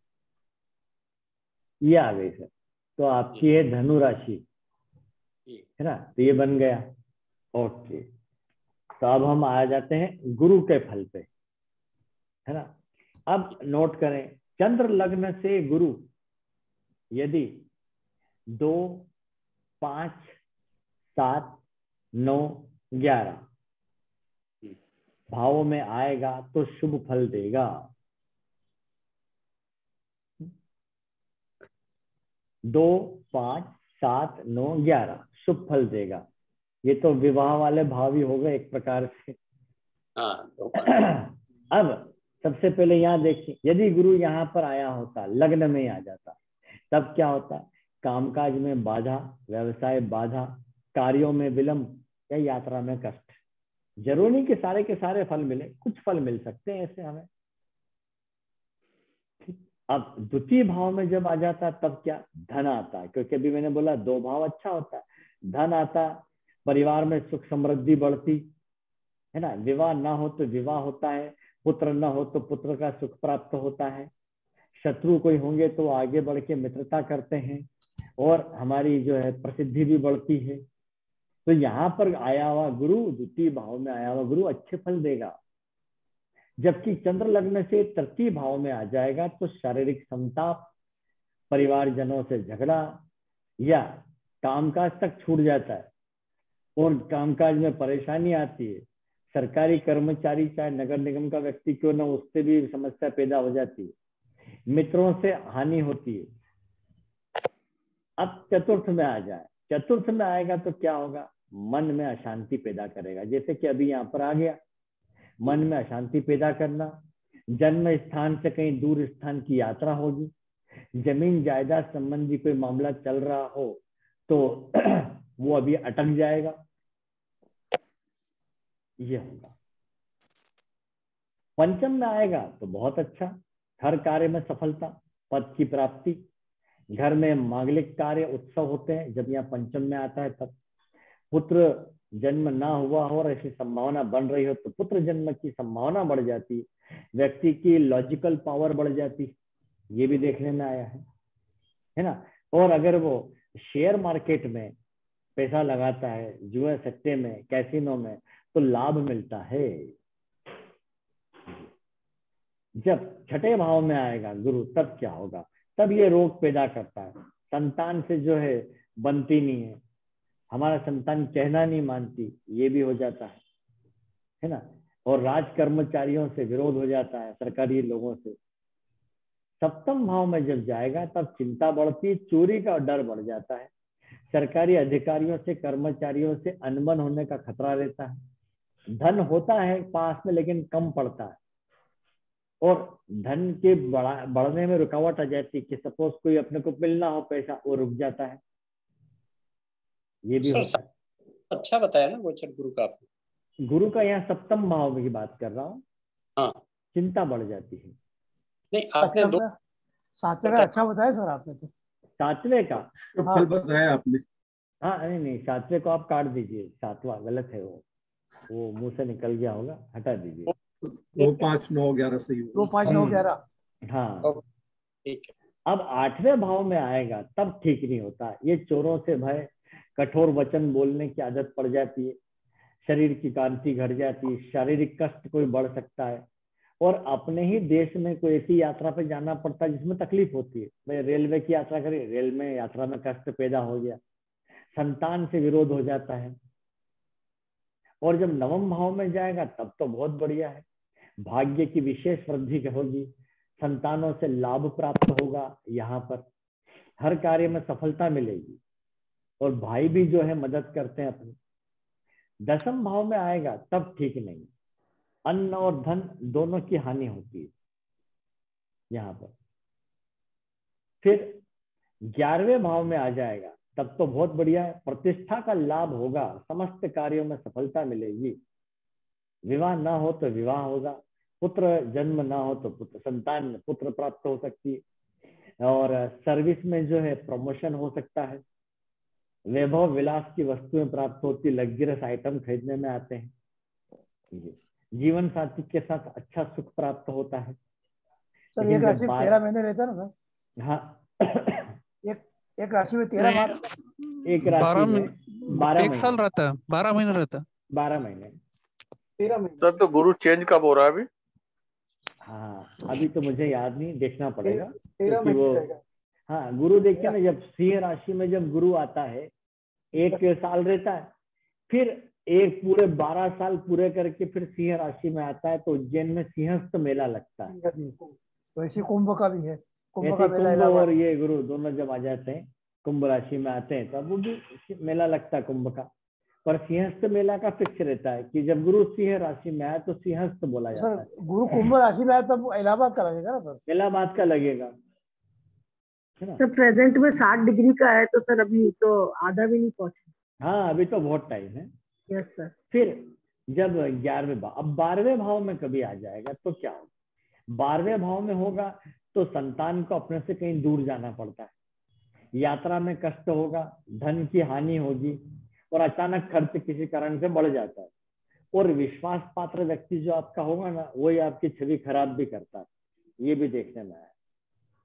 ये आ गई सर। तो आपकी है धनु राशि, है ना, तो ये बन गया। ओके, तो अब हम आ जाते हैं गुरु के फल पे, है ना। अब नोट करें, चंद्र लग्न से गुरु यदि 2, 5, 7, 9, 11 भावों में आएगा तो शुभ फल देगा। 2, 5, 7, 9, 11 शुभ फल देगा। ये तो विवाह वाले भाव ही हो गए एक प्रकार से। अब सबसे पहले यहाँ देखिए, यदि गुरु यहाँ पर आया होता, लग्न में आ जाता, तब क्या होता? कामकाज में बाधा, व्यवसाय बाधा, कार्यों में विलंब या यात्रा में कष्ट। जरूरी नहीं कि सारे के सारे फल मिले, कुछ फल मिल सकते हैं ऐसे हमें। अब द्वितीय भाव में जब आ जाता तब क्या? धन आता, क्योंकि अभी मैंने बोला 2 भाव अच्छा होता है, धन आता, परिवार में सुख समृद्धि बढ़ती, है ना, विवाह ना हो तो विवाह होता है, पुत्र ना हो तो पुत्र का सुख प्राप्त होता है, शत्रु कोई होंगे तो आगे बढ़ के मित्रता करते हैं और हमारी जो है प्रसिद्धि भी बढ़ती है। तो यहाँ पर आया हुआ गुरु, द्वितीय भाव में आया हुआ गुरु अच्छे फल देगा। जबकि चंद्र लग्न से तृतीय भाव में आ जाएगा तो शारीरिक संताप, परिवारजनों से झगड़ा या कामकाज तक छूट जाता है और कामकाज में परेशानी आती है। सरकारी कर्मचारी चाहे नगर निगम का व्यक्ति क्यों ना, उससे भी समस्या पैदा हो जाती है। मित्रों से हानि होती है। अब चतुर्थ में आ जाए, चतुर्थ में आएगा तो क्या होगा, मन में अशांति पैदा करेगा। जैसे कि अभी यहाँ पर आ गया, मन में अशांति पैदा करना, जन्म स्थान से कहीं दूर स्थान की यात्रा होगी, जमीन जायदाद संबंधी कोई मामला चल रहा हो तो वो अभी अटक जाएगा, ये होगा। पंचम में आएगा तो बहुत अच्छा, हर कार्य में सफलता, पद की प्राप्ति, घर में मांगलिक कार्य उत्सव होते हैं जब यहाँ पंचम में आता है तब। पुत्र जन्म ना हुआ हो और ऐसी संभावना बन रही हो तो पुत्र जन्म की संभावना बढ़ जाती है, व्यक्ति की लॉजिकल पावर बढ़ जाती है, ये भी देखने में आया है ना। और अगर वो शेयर मार्केट में पैसा लगाता है, जुए सट्टे में, कैसीनो में, तो लाभ मिलता है। जब छठे भाव में आएगा गुरु तब क्या होगा, तब ये रोग पैदा करता है। संतान से जो है बनती नहीं है, हमारा संतान कहना नहीं मानती, ये भी हो जाता है ना। और राज कर्मचारियों से विरोध हो जाता है, सरकारी लोगों से। सप्तम भाव में जब जाएगा तब चिंता बढ़ती है, चोरी का डर बढ़ जाता है, सरकारी अधिकारियों से, कर्मचारियों से अनबन होने का खतरा रहता है। धन होता है पास में लेकिन कम पड़ता है और धन के बढ़ने में रुकावट आ जाती है कि सपोज कोई अपने को मिलना हो पैसा, वो रुक जाता है, ये भी होता है। अच्छा बताया ना गोचर गुरु का आपने। गुरु का यहाँ सप्तम भाव की बात कर रहा हूँ। हाँ, चिंता बढ़ जाती है। नहीं आपने दो सातवें का अच्छा बताया सर आपने तो। सातवें का फल बताया आपने। हाँ नहीं, सातवें को आप काट दीजिए, सातवां गलत है, वो मुंह से निकल गया होगा, हटा दीजिए। 2, 5, 9, 11 सही 2, 5, 9, 11। हाँ ठीक है। अब आठवें भाव में आएगा तब ठीक नहीं होता। ये चोरों से भय, कठोर वचन बोलने की आदत पड़ जाती है, शरीर की कांति घट जाती है, शारीरिक कष्ट कोई बढ़ सकता है और अपने ही देश में कोई ऐसी यात्रा पे जाना पड़ता है जिसमें तकलीफ होती है। भाई रेलवे की यात्रा करें, रेल में यात्रा में कष्ट पैदा हो गया, संतान से विरोध हो जाता है। और जब नवम भाव में जाएगा तब तो बहुत बढ़िया है, भाग्य की विशेष वृद्धि होगी, संतानों से लाभ प्राप्त होगा, यहाँ पर हर कार्य में सफलता मिलेगी और भाई भी जो है मदद करते हैं अपनी। दसम भाव में आएगा तब ठीक नहीं, अन्न और धन दोनों की हानि होती है यहाँ पर। फिर 11वें भाव में आ जाएगा तब तो बहुत बढ़िया है, प्रतिष्ठा का लाभ होगा, समस्त कार्यों में सफलता मिलेगी, विवाह ना हो तो विवाह होगा, पुत्र जन्म ना हो तो संतान पुत्र प्राप्त हो सकती है और सर्विस में जो है प्रमोशन हो सकता है, वैभव विलास की वस्तुएं प्राप्त होती, लग्जरियस आइटम खरीदने में आते हैं, जीवन साथी के साथ अच्छा सुख प्राप्त होता है। सर एक राशि में 13 महीने रहता है ना सर? हाँ एक राशि में 13 माह, एक राशि में 12 एक साल रहता है, 12 महीने रहता है, 12 महीने 13 महीने। सर तो गुरु चेंज कब हो रहा है अभी? हाँ अभी तो मुझे याद नहीं, देखना पड़ेगा 13 क्योंकि वो महीने। हाँ गुरु देखिए ना, जब सिंह राशि में जब गुरु आता है 1 साल रहता है, फिर एक पूरे 12 साल पूरे करके फिर सिंह राशि में आता है, तो उज्जैन में सिंहस्थ मेला लगता है। तो ऐसे कुंभ का भी है, कुंभ का ऐसे मेला कुंभ और ये गुरु दोनों जब आ जाते हैं, कुंभ राशि में आते हैं तब वो भी मेला लगता है कुंभ का। पर सिंहस्थ मेला का फिक्स रहता है कि जब गुरु सिंह राशि में आए तो सिंहस्थ बोला जाता है। गुरु कुंभ राशि में आया तब इलाहाबाद का लगेगा ना सर? इलाहाबाद का लगेगा सर प्रेजेंट में 60 डिग्री का है तो सर अभी तो आधा भी नहीं पहुंचा। हाँ अभी तो बहुत टाइम है। Yes sir. फिर जब 11वें भाव, अब 12वें भाव में कभी आ जाएगा तो क्या होगा, 12वें भाव में होगा तो संतान को अपने से कहीं दूर जाना पड़ता है, यात्रा में कष्ट होगा, धन की हानि होगी और अचानक खर्च किसी कारण से बढ़ जाता है और विश्वास पात्र व्यक्ति जो आपका होगा ना, वही आपकी छवि खराब भी करता है, ये भी देखने में आया।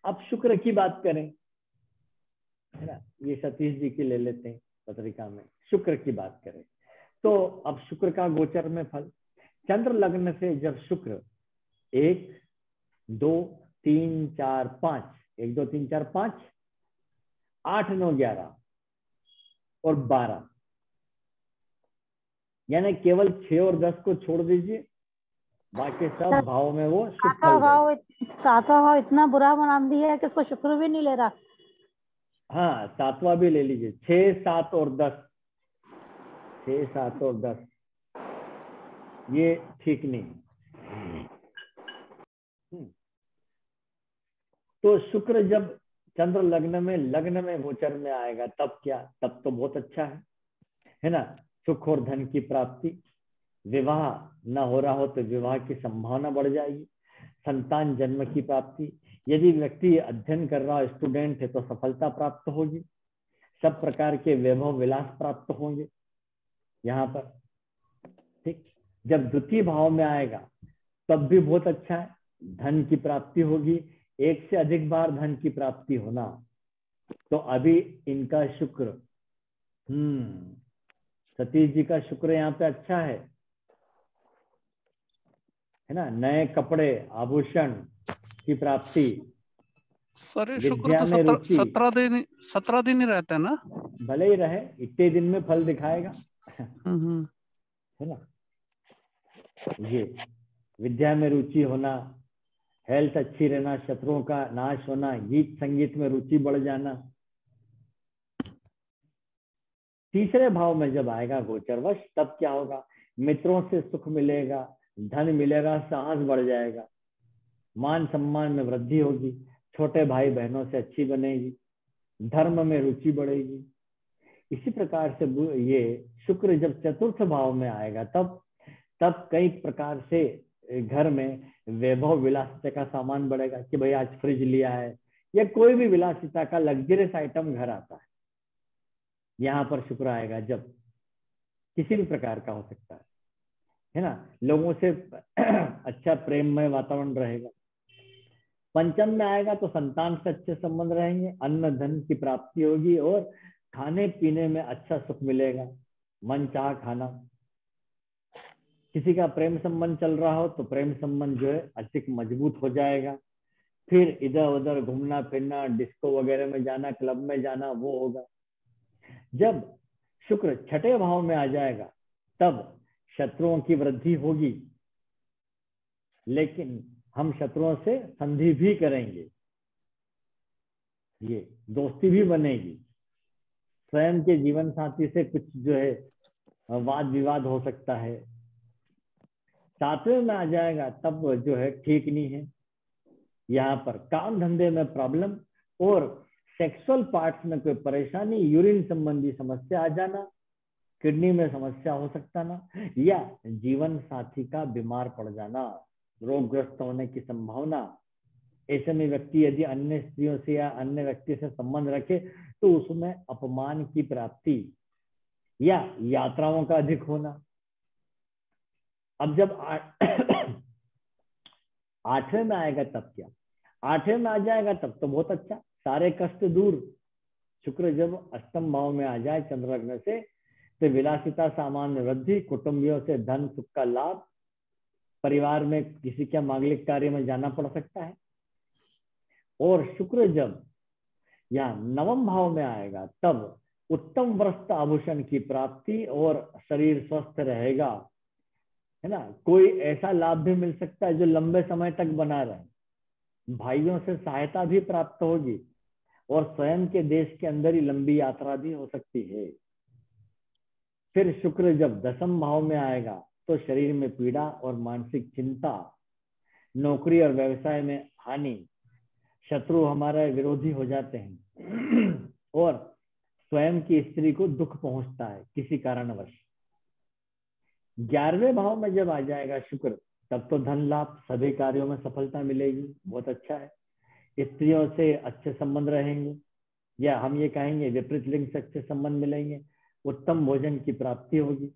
अब शुक्र की बात करें, है ना, ये सतीश जी की ले लेते हैं पत्रिका में, शुक्र की बात करें तो अब शुक्र का गोचर में फल, चंद्र लग्न से जब शुक्र 1 2 3 4 5 1 2 3 4 5 8 9 11 और 12, यानी केवल 6 और 10 को छोड़ दीजिए, बाकी सब भाव में वो शुभ फल देगा। सातवां भाव इतना बुरा बना दिया है कि इसको शुक्र भी नहीं ले रहा। हाँ, सातवां भी ले लीजिए, 6 7 और 10, 6 7 और 10 ये ठीक नहीं। तो शुक्र जब चंद्र लग्न में गोचर में आएगा तब क्या, तब तो बहुत अच्छा है ना, सुख और धन की प्राप्ति, विवाह न हो रहा हो तो विवाह की संभावना बढ़ जाएगी, संतान जन्म की प्राप्ति, यदि व्यक्ति अध्ययन कर रहा स्टूडेंट है तो सफलता प्राप्त होगी, सब प्रकार के वैभव विलास प्राप्त होंगे यहाँ पर। ठीक, जब द्वितीय भाव में आएगा तब भी बहुत अच्छा है, धन की प्राप्ति होगी, एक से अधिक बार धन की प्राप्ति होना। तो अभी इनका शुक्र सतीश जी का शुक्र यहाँ पे अच्छा है ना, नए कपड़े आभूषण की प्राप्ति, सर शुक्र तो 17 दिन ही रहता है ना, भले ही रहे इतने दिन में फल दिखाएगा है ना। ये विद्या में रुचि होना, हेल्थ अच्छी रहना, शत्रुओं का नाश होना, गीत संगीत में रुचि बढ़ जाना। तीसरे भाव में जब आएगा गोचरवश तब क्या होगा, मित्रों से सुख मिलेगा, धन मिलेगा, साहस बढ़ जाएगा, मान सम्मान में वृद्धि होगी, छोटे भाई बहनों से अच्छी बनेगी, धर्म में रुचि बढ़ेगी। इसी प्रकार से ये शुक्र जब चतुर्थ भाव में आएगा तब कई प्रकार से घर में वैभव विलासिता का सामान बढ़ेगा कि भाई आज फ्रिज लिया है, या कोई भी विलासिता का लग्जरियस आइटम घर आता है। यहाँ पर शुक्र आएगा जब किसी भी प्रकार का हो सकता है ना, लोगों से अच्छा प्रेममय वातावरण रहेगा। पंचम में आएगा तो संतान से अच्छे संबंध रहेंगे, अन्न धन की प्राप्ति होगी और खाने पीने में अच्छा सुख मिलेगा, मन चाह खाना। किसी का प्रेम संबंध चल रहा हो तो प्रेम संबंध जो है अधिक मजबूत हो जाएगा, फिर इधर उधर घूमना फिरना, डिस्को वगैरह में जाना, क्लब में जाना, वो होगा। जब शुक्र छठे भाव में आ जाएगा तब शत्रुओं की वृद्धि होगी, लेकिन हम शत्रुओं से संधि भी करेंगे, ये दोस्ती भी बनेगी, स्वयं के जीवन साथी से कुछ जो है वाद विवाद हो सकता है। सातवें में आ जाएगा तब जो है ठीक नहीं है, यहाँ पर काम धंधे में प्रॉब्लम और सेक्सुअल पार्ट्स में कोई परेशानी, यूरिन संबंधी समस्या आ जाना, किडनी में समस्या हो सकता ना, या जीवन साथी का बीमार पड़ जाना, रोगग्रस्त होने की संभावना। ऐसे में व्यक्ति यदि अन्य स्त्रियों से या अन्य व्यक्ति से संबंध रखे तो उसमें अपमान की प्राप्ति या यात्राओं का अधिक होना। अब जब 8वें में आएगा तब क्या, 8वें में आ जाएगा तब तो बहुत अच्छा, सारे कष्ट दूर। शुक्र जब अष्टम भाव में आ जाए चंद्र लग्न से तो विलासिता, सामान्य वृद्धि, कुटुंबियों से धन सुख का लाभ, परिवार में किसी के मांगलिक कार्य में जाना पड़ सकता है। और शुक्र जब यहाँ नवम भाव में आएगा तब उत्तम वस्त्र आभूषण की प्राप्ति और शरीर स्वस्थ रहेगा, है ना। कोई ऐसा लाभ भी मिल सकता है जो लंबे समय तक बना रहे, भाइयों से सहायता भी प्राप्त होगी और स्वयं के देश के अंदर ही लंबी यात्रा भी हो सकती है। फिर शुक्र जब दसम भाव में आएगा तो शरीर में पीड़ा और मानसिक चिंता, नौकरी और व्यवसाय में हानि, शत्रु हमारे विरोधी हो जाते हैं और स्वयं की स्त्री को दुख पहुंचता है किसी कारणवश। 11वें भाव में जब आ जाएगा शुक्र तब तो धन लाभ, सभी कार्यों में सफलता मिलेगी, बहुत अच्छा है। स्त्रियों से अच्छे संबंध रहेंगे, या हम ये कहेंगे विपरीत लिंग से अच्छे संबंध मिलेंगे, उत्तम भोजन की प्राप्ति होगी।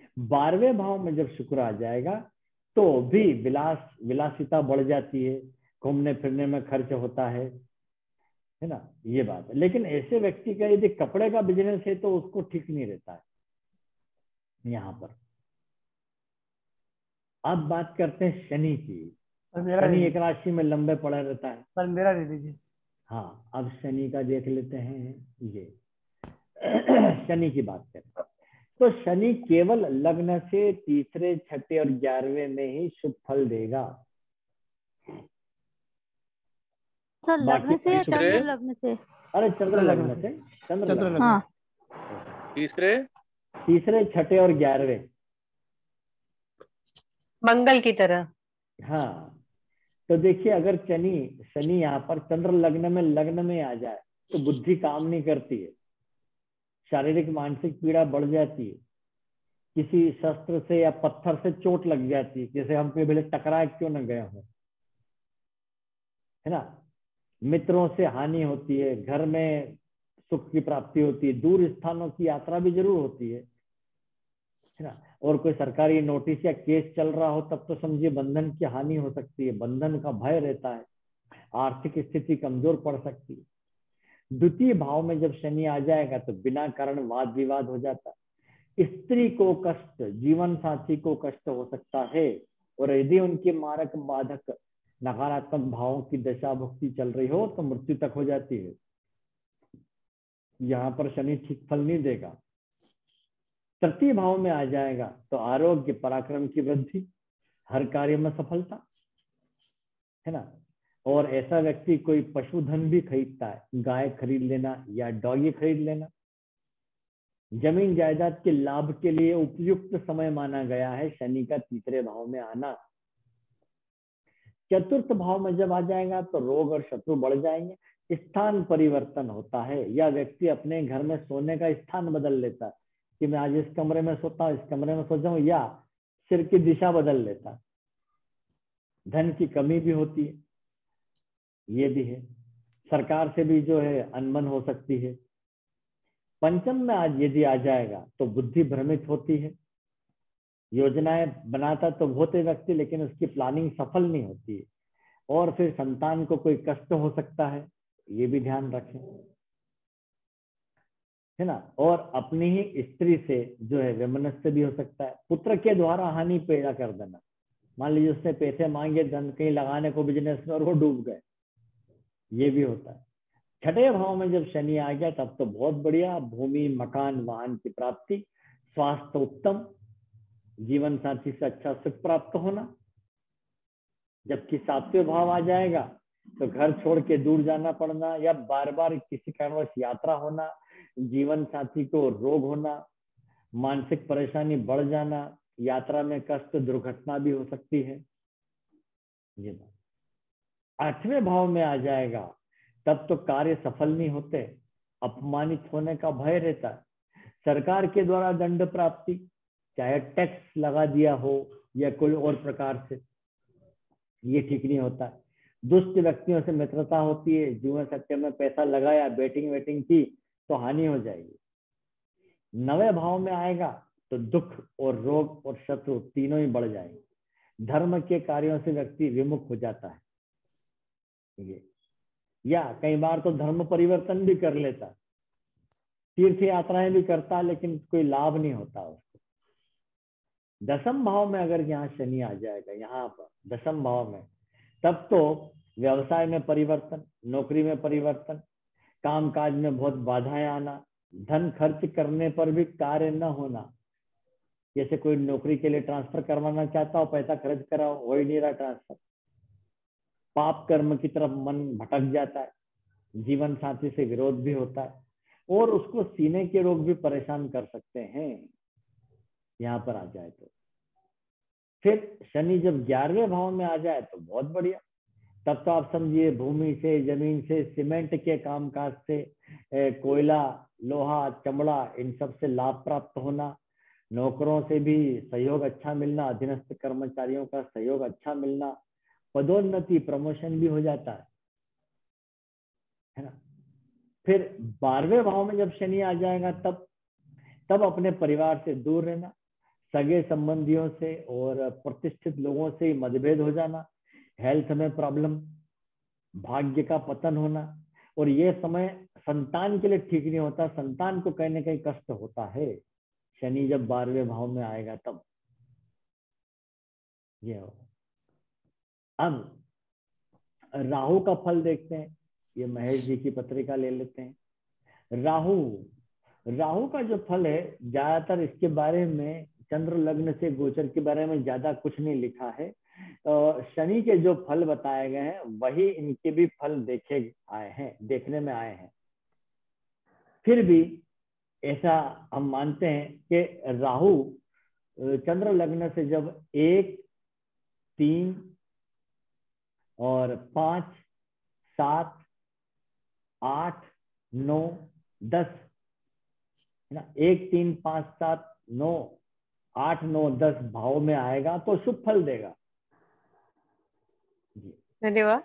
12वें भाव में जब शुक्र आ जाएगा तो भी विलासिता बढ़ जाती है, घूमने फिरने में खर्च होता है ना, ये बात है। लेकिन ऐसे व्यक्ति का यदि कपड़े का बिजनेस है तो उसको ठीक नहीं रहता है। यहाँ पर अब बात करते हैं शनि की। शनि एक राशि में लंबे पड़ा रहता है। पर मेरा ले लीजिए। हाँ, अब शनि का देख लेते हैं। ये शनि की बात करें तो शनि केवल लग्न से तीसरे, छठे और 11वें में ही शुभ फल देगा। सर लग्न से या चंद्र लग्न से? अरे चंद्र लग्न से, चंद्र लग्न। हाँ। तीसरे, छठे और 11वें मंगल की तरह। हाँ, तो देखिए अगर शनि यहाँ पर चंद्र लग्न में आ जाए तो बुद्धि काम नहीं करती है, शारीरिक मानसिक पीड़ा बढ़ जाती है, किसी शस्त्र से या पत्थर से चोट लग जाती है, जैसे हम कभी टकराए क्यों न गए हो, है ना। मित्रों से हानि होती है, घर में सुख की प्राप्ति होती है, दूर स्थानों की यात्रा भी जरूर होती है ना। और कोई सरकारी नोटिस या केस चल रहा हो तब तो समझिए बंधन की हानि हो सकती है, बंधन का भय रहता है, आर्थिक स्थिति कमजोर पड़ सकती है। द्वितीय भाव में जब शनि आ जाएगा तो बिना कारण वाद विवाद हो जाता है, स्त्री को कष्ट, जीवन साथी को कष्ट हो सकता है, और यदि उनके मारक बाधक नकारात्मक भावों की दशा भुक्ति चल रही हो तो मृत्यु तक हो जाती है। यहाँ पर शनि ठीक फल नहीं देगा। तृतीय भाव में आ जाएगा तो आरोग्य, पराक्रम की वृद्धि, हर कार्य में सफलता, है ना। और ऐसा व्यक्ति कोई पशुधन भी खरीदता है, गाय खरीद लेना या डॉगी खरीद लेना। जमीन जायदाद के लाभ के लिए उपयुक्त समय माना गया है शनि का तीसरे भाव में आना। चतुर्थ भाव में जब आ जाएगा तो रोग और शत्रु बढ़ जाएंगे, स्थान परिवर्तन होता है, या व्यक्ति अपने घर में सोने का स्थान बदल लेता है कि मैं आज इस कमरे में सोता हूँ, इस कमरे में सो जाऊं, या सिर की दिशा बदल लेता है। धन की कमी भी होती है, ये भी है। सरकार से भी जो है अनबन हो सकती है। पंचम में आज यदि आ जाएगा तो बुद्धि भ्रमित होती है, योजनाएं बनाता तो बहुत है व्यक्ति लेकिन उसकी प्लानिंग सफल नहीं होती है, और फिर संतान को कोई कष्ट हो सकता है, ये भी ध्यान रखें, है ना। और अपनी ही स्त्री से जो है वैमनस्य भी हो सकता है, पुत्र के द्वारा हानि पैदा कर देना। मान लीजिए उसने पैसे मांगे धन कहीं लगाने को बिजनेस में और वो डूब गए, ये भी होता है। छठे भाव में जब शनि आ गया तब तो बहुत बढ़िया, भूमि, मकान, वाहन की प्राप्ति, स्वास्थ्य उत्तम, जीवन साथी से अच्छा सुख प्राप्त होना। जबकि सातवें भाव आ जाएगा तो घर छोड़ के दूर जाना पड़ना, या बार बार किसी कारणवश यात्रा होना, जीवन साथी को रोग होना, मानसिक परेशानी बढ़ जाना, यात्रा में कष्ट, दुर्घटना भी हो सकती है। ये बात आठवें भाव में आ जाएगा तब तो कार्य सफल नहीं होते, अपमानित होने का भय रहता है, सरकार के द्वारा दंड प्राप्ति, चाहे टैक्स लगा दिया हो या कोई और प्रकार से, ये ठीक नहीं होता है। दुष्ट व्यक्तियों से मित्रता होती है, जुए सट्टे में पैसा लगाया, बैटिंग वेटिंग की तो हानि हो जाएगी। नवे भाव में आएगा तो दुख और रोग और शत्रु तीनों ही बढ़ जाएंगे। धर्म के कार्यों से व्यक्ति विमुख हो जाता है, ये या कई बार तो धर्म परिवर्तन भी कर लेता, तीर्थ यात्राएं भी करता, लेकिन कोई लाभ नहीं होता उसको। दसम भाव में अगर यहाँ शनि आ जाएगा, यहाँ पर दसम भाव में, तब तो व्यवसाय में परिवर्तन, नौकरी में परिवर्तन, कामकाज में बहुत बाधाएं आना, धन खर्च करने पर भी कार्य न होना। जैसे कोई नौकरी के लिए ट्रांसफर करवाना चाहता हो, पैसा खर्च करा हो ही नहीं रहा ट्रांसफर, पाप कर्म की तरफ मन भटक जाता है, जीवन साथी से विरोध भी होता है, और उसको सीने के रोग भी परेशान कर सकते हैं। यहाँ पर आ जाए तो फिर शनि जब 11वें भाव में आ जाए तो बहुत बढ़िया, तब तो आप समझिए भूमि से, जमीन से, सीमेंट के कामकाज से, कोयला, लोहा, चमड़ा, इन सब से लाभ प्राप्त होना, नौकरों से भी सहयोग अच्छा मिलना, अधीनस्थ कर्मचारियों का सहयोग अच्छा मिलना, पदोन्नति, प्रमोशन भी हो जाता है ना। फिर 12वें भाव में जब शनि आ जाएगा तब अपने परिवार से दूर रहना, सगे संबंधियों से और प्रतिष्ठित लोगों से मतभेद हो जाना, हेल्थ में प्रॉब्लम, भाग्य का पतन होना, और ये समय संतान के लिए ठीक नहीं होता, संतान को कहीं ना कहीं कष्ट होता है। शनि जब 12वें भाव में आएगा तब ये होगा। अब राहु का फल देखते हैं, ये महेश जी की पत्रिका ले लेते हैं। राहु का जो फल है, ज्यादातर इसके बारे में चंद्र लग्न से गोचर के बारे में ज्यादा कुछ नहीं लिखा है। शनि के जो फल बताए गए हैं वही इनके भी फल देखने में आए हैं। फिर भी ऐसा हम मानते हैं कि राहु चंद्र लग्न से जब 1, 3 और 5, 7, 8, 9, 10 है ना, 1, 3, 5, 7, 9, 8, 9, 10 भाव में आएगा तो शुभ फल देगा। धन्यवाद।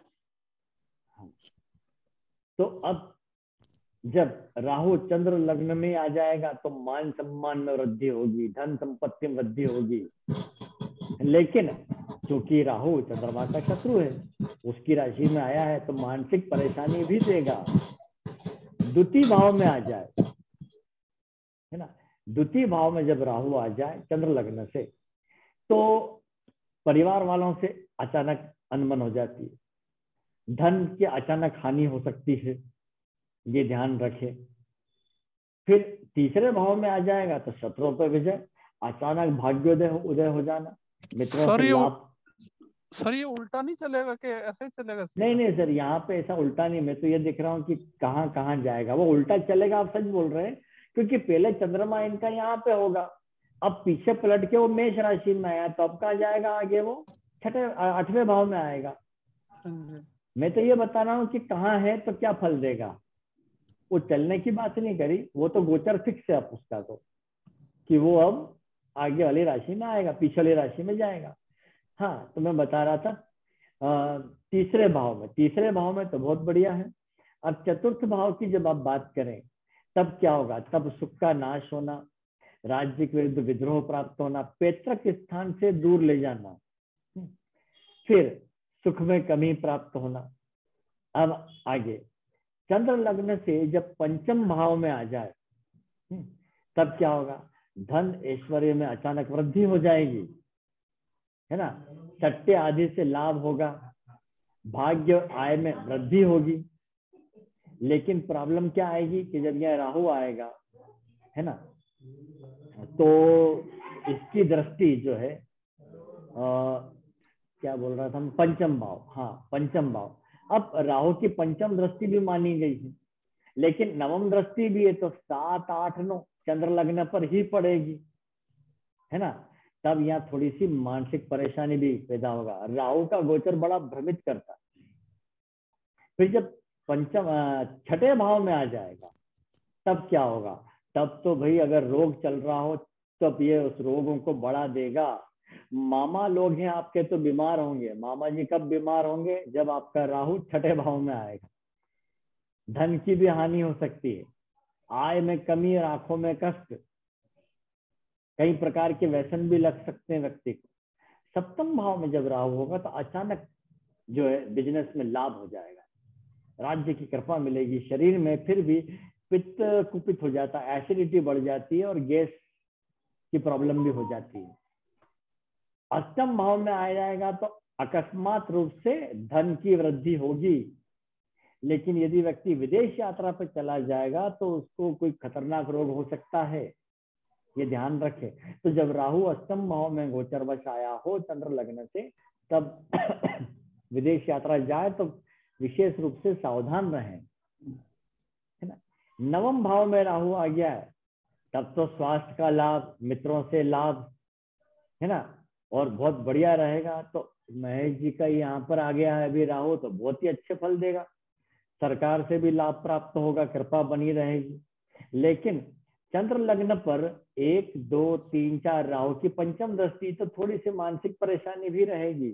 तो अब जब राहु चंद्र लग्न में आ जाएगा तो मान सम्मान में वृद्धि होगी, धन संपत्ति में वृद्धि होगी। लेकिन क्योंकि राहु चंद्रमा का शत्रु है, उसकी राशि में आया है तो मानसिक परेशानी भी देगा। द्वितीय भाव में आ जाए, है ना, द्वितीय भाव में जब राहु आ जाए चंद्र लग्न से, तो परिवार वालों से अचानक अनबन हो जाती है, धन की अचानक हानि हो सकती है, ये ध्यान रखें। फिर तीसरे भाव में आ जाएगा तो शत्रुओं पर विजय, अचानक भाग्योदय उदय हो जाना, मित्रों से लाभ। सर ये उल्टा नहीं चलेगा कि ऐसे ही चलेगा? नहीं सर, यहाँ पे ऐसा उल्टा नहीं, मैं तो ये दिख रहा हूँ कि कहाँ कहाँ जाएगा वो उल्टा चलेगा। आप सच बोल रहे हैं, क्योंकि पहले चंद्रमा इनका यहाँ पे होगा, अब पीछे पलट के वो मेष राशि में आया, तो अब कहाँ जाएगा आगे? वो 8वें भाव में आएगा। मैं तो ये बता रहा हूँ कि कहाँ है तो क्या फल देगा। वो चलने की बात नहीं करी, वो तो गोचर फिक्स है अब उसका, तो कि वो अब आगे वाली राशि में आएगा, पीछे वाली राशि में जाएगा। हाँ, तो मैं बता रहा था तीसरे भाव में तो बहुत बढ़िया है। अब चतुर्थ भाव की जब आप बात करें तब क्या होगा? तब सुख का नाश होना, राज्य के विरुद्ध विद्रोह प्राप्त होना, पैतृक स्थान से दूर ले जाना, फिर सुख में कमी प्राप्त होना। अब आगे चंद्र लग्न से जब पंचम भाव में आ जाए तब क्या होगा? धन ऐश्वर्य में अचानक वृद्धि हो जाएगी, है ना, सट्टे आदि से लाभ होगा, भाग्य आय में वृद्धि होगी। लेकिन प्रॉब्लम क्या आएगी कि जब यह राहु आएगा, है ना, तो इसकी दृष्टि जो है क्या बोल रहा था हम, पंचम भाव। हाँ, पंचम भाव। अब राहु की पंचम दृष्टि भी मानी गई है, लेकिन नवम दृष्टि भी है, तो 7, 8, 9 चंद्र लग्न पर ही पड़ेगी, है ना। तब यहाँ थोड़ी सी मानसिक परेशानी भी पैदा होगा। राहु का गोचर बड़ा भ्रमित करता है। फिर जब छठे भाव में आ जाएगा तब क्या होगा? तब तो भाई अगर रोग चल रहा हो तब ये उस रोगों को बढ़ा देगा। मामा लोग हैं आपके तो बीमार होंगे। मामा जी कब बीमार होंगे? जब आपका राहु छठे भाव में आएगा। धन की भी हानि हो सकती है, आय में कमी और आंखों में कष्ट, कई प्रकार के व्यसन भी लग सकते हैं व्यक्ति को। सप्तम भाव में जब राहु होगा तो अचानक जो है बिजनेस में लाभ हो जाएगा, राज्य की कृपा मिलेगी। शरीर में फिर भी पित्त कुपित हो जाता है, एसिडिटी बढ़ जाती है और गैस की प्रॉब्लम भी हो जाती है। अष्टम भाव में आ जाएगा तो अकस्मात रूप से धन की वृद्धि होगी, लेकिन यदि व्यक्ति विदेश यात्रा पर चला जाएगा तो उसको कोई खतरनाक रोग हो सकता है, ये ध्यान रखे। तो जब राहु अष्टम भाव में गोचरवश आया हो चंद्र लग्न से, तब विदेश यात्रा जाए तो विशेष रूप से सावधान रहें, है ना। नवम भाव में राहु आ गया है तब तो स्वास्थ्य का लाभ, मित्रों से लाभ, है ना, और बहुत बढ़िया रहेगा। तो महेश जी का यहाँ पर आ गया है अभी राहु, तो बहुत ही अच्छे फल देगा। सरकार से भी लाभ प्राप्त होगा, कृपा बनी रहेगी। लेकिन चंद्र लग्न पर 1, 2, 3, 4 राहु की पंचम दृष्टि, तो थोड़ी सी मानसिक परेशानी भी रहेगी।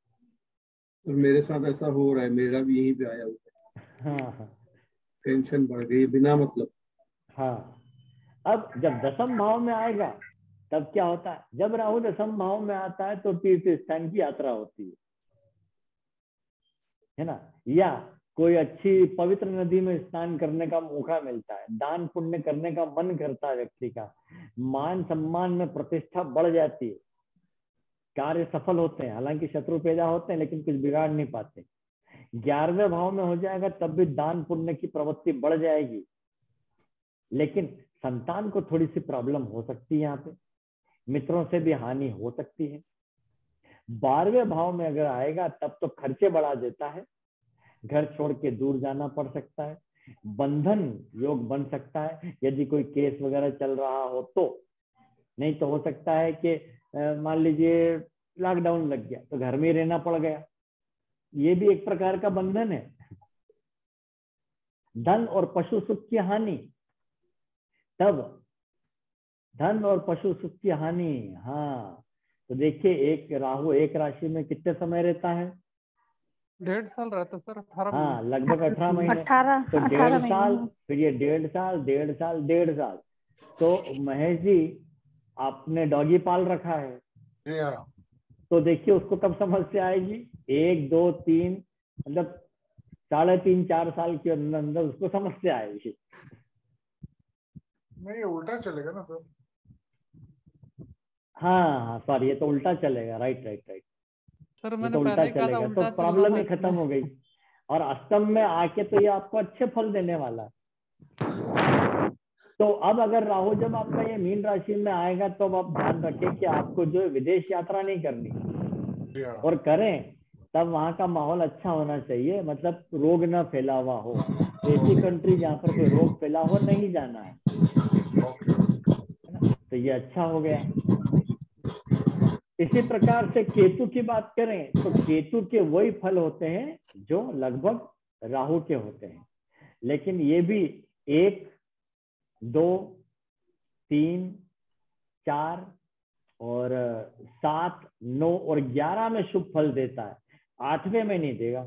तो मेरे साथ ऐसा हो रहा है, मेरा भी यहीं पे आया हुआ है। हाँ, टेंशन बढ़ गई बिना मतलब। हाँ, अब जब दसम भाव में आएगा तब क्या होता है? जब राहु दसम भाव में आता है तो तीर्थ स्थान की यात्रा होती है ना, या कोई अच्छी पवित्र नदी में स्नान करने का मौका मिलता है, दान पुण्य करने का मन करता है व्यक्ति का, मान सम्मान में प्रतिष्ठा बढ़ जाती है, कार्य सफल होते हैं, हालांकि शत्रु पैदा होते हैं लेकिन कुछ बिगाड़ नहीं पाते। 11वें भाव में हो जाएगा तब भी दान पुण्य की प्रवृत्ति बढ़ जाएगी, लेकिन संतान को थोड़ी सी प्रॉब्लम हो सकती है, यहाँ पे मित्रों से भी हानि हो सकती है। 12वें भाव में अगर आएगा तब तो खर्चे बढ़ा देता है, घर छोड़ के दूर जाना पड़ सकता है, बंधन योग बन सकता है यदि कोई केस वगैरह चल रहा हो तो। नहीं तो हो सकता है कि मान लीजिए लॉकडाउन लग गया तो घर में ही रहना पड़ गया, ये भी एक प्रकार का बंधन है। धन और पशु सुख की हानि, तब धन और पशु सुख की हानि। हाँ, तो देखिए एक राहु एक राशि में कितने समय रहता है? 1.5 साल रहता सर, 18 हाँ, महीने। लगभग 18 महीने। 18 तो 1.5 साल, महीने। फिर ये 1.5 साल, 1.5 साल, 1.5 साल। तो महेश जी आपने डॉगी पाल रखा है, तो देखिए उसको कब समस्या आएगी? 1, 2, 3 मतलब 3.5 4 साल के अंदर अंदर उसको समस्या आएगी। नहीं, ये उल्टा चलेगा ना सर। हाँ सॉरी, ये तो उल्टा चलेगा। राइट राइट राइट, सर ये मैंने तो उल्टा पहले कहा था चलेगा, उल्टा तो प्रॉब्लम चलना ही है। खत्म हो गई। और अष्टम में आके तो ये आपको अच्छे फल देने वाला है। तो अब अगर राहु जब आपका ये मीन राशि में आएगा तो अब आप ध्यान रखें कि आपको जो विदेश यात्रा नहीं करनी, और करें तब वहाँ का माहौल अच्छा होना चाहिए, मतलब रोग न फैला हुआ हो। ऐसी कंट्री जहाँ पर कोई रोग फैला हो नहीं जाना है ना? तो ये अच्छा हो गया। इसी प्रकार से केतु की बात करें तो केतु के वही फल होते हैं जो लगभग राहु के होते हैं, लेकिन ये भी 1, 2, 3, 4 और 7, 9 और 11 में शुभ फल देता है, 8वें में नहीं देगा।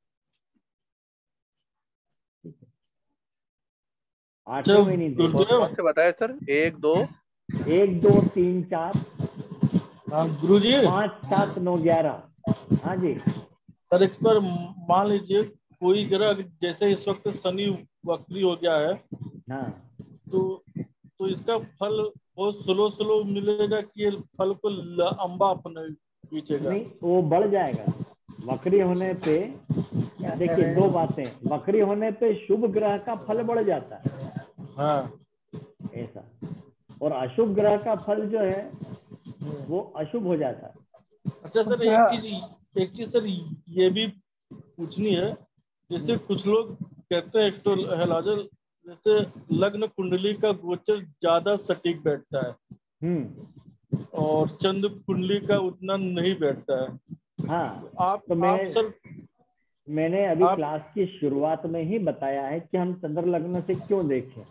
8वें में नहीं देगा। कौन से बताए सर? 1, 2, 3, 4, गुरु जी 5, 7, 9, 11। हाँ जी सर, एक बार मान लीजिए कोई ग्रह जैसे इस वक्त शनि वक्री हो गया है, हाँ, तो इसका फल बहुत स्लो मिलेगा कि ये फल को लंबा अपने खींचेगा? नहीं, वो बढ़ जाएगा। वक्री होने पे देखिए 2 बातें, वक्री होने पे शुभ ग्रह का फल बढ़ जाता है, हाँ ऐसा, और अशुभ ग्रह का फल जो है वो अशुभ हो जाता है। अच्छा सर, एक चीज सर ये भी पूछनी है, जैसे कुछ लोग कहते हैं एस्ट्रोलॉजर, जैसे लग्न कुंडली का गोचर ज्यादा सटीक बैठता है और चंद्र कुंडली का उतना नहीं बैठता है। हाँ, आप सर मैंने अभी क्लास की शुरुआत में ही बताया है कि हम चंद्र लग्न से क्यों देखें।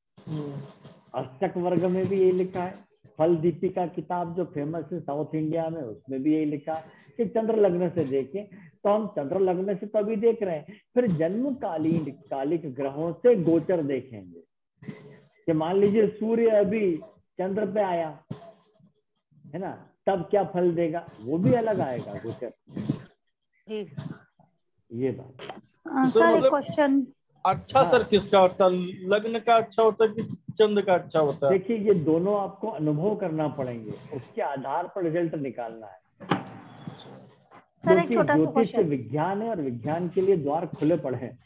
अष्टक वर्ग में भी यही लिखा है, फल दीपिका किताब जो फेमस है साउथ इंडिया में, उसमें भी यही लिखा है कि चंद्र लग्न से देखें। तो हम चंद्र लग्न से तो अभी देख रहे हैं, फिर जन्म कालिक ग्रहों से गोचर देखेंगे कि मान लीजिए सूर्य अभी चंद्र पे आया है ना, तब क्या फल देगा, वो भी अलग आएगा गोचर। ये बात सर, क्वेश्चन अच्छा सर किसका होता है, लग्न का अच्छा होता है कि चंद्र का अच्छा होता है? देखिए ये दोनों आपको अनुभव करना पड़ेंगे, उसके आधार पर रिजल्ट निकालना है, क्योंकि ज्योतिष विज्ञान है और विज्ञान के लिए द्वार खुले पड़े हैं।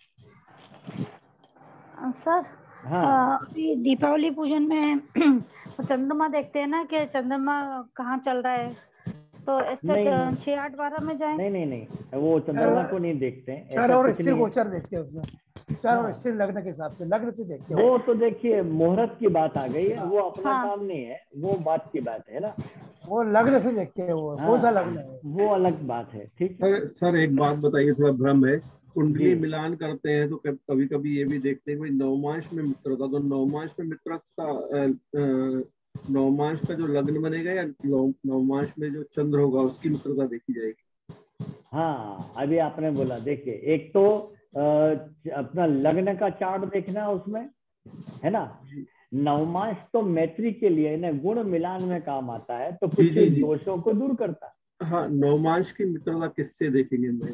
सर हाँ, दीपावली पूजन में चंद्रमा देखते हैं ना कि चंद्रमा कहाँ चल रहा है, तो ऐसे 6, 8, 12 में जाए? नहीं, वो चंद्रमा को नहीं देखते हैं, चार और स्थिर गोचर देखते हैं उसमें, चार और स्थिर लग्न के हिसाब से, लग्न से देखते हैं। वो तो देखिए मुहूर्त की बात आ गई है, वो अपना काम नहीं है, वो बात की बात है ना, वो लग्न से देखते हैं, वो कौन सा लग्न है, वो अलग बात है। ठीक है सर एक बात बताइए, थोड़ा भ्रम है, कुंडली मिलान करते हैं तो कभी कभी ये भी देखते हैं भाई नवमांश में मित्रता, तो नवमांश में मित्रता, नवमांश का जो लग्न बनेगा या नवमांश में जो चंद्र होगा उसकी मित्रता देखी जाएगी? हाँ, अभी आपने बोला, देखिए एक तो अपना लग्न का चार्ट देखना उसमें है ना, नवमांश तो मैत्री के लिए ना गुण मिलान में काम आता है, तो कुछ दोषों को दूर करता है। हाँ, नवमांश की मित्रता किससे देखेंगे? मैं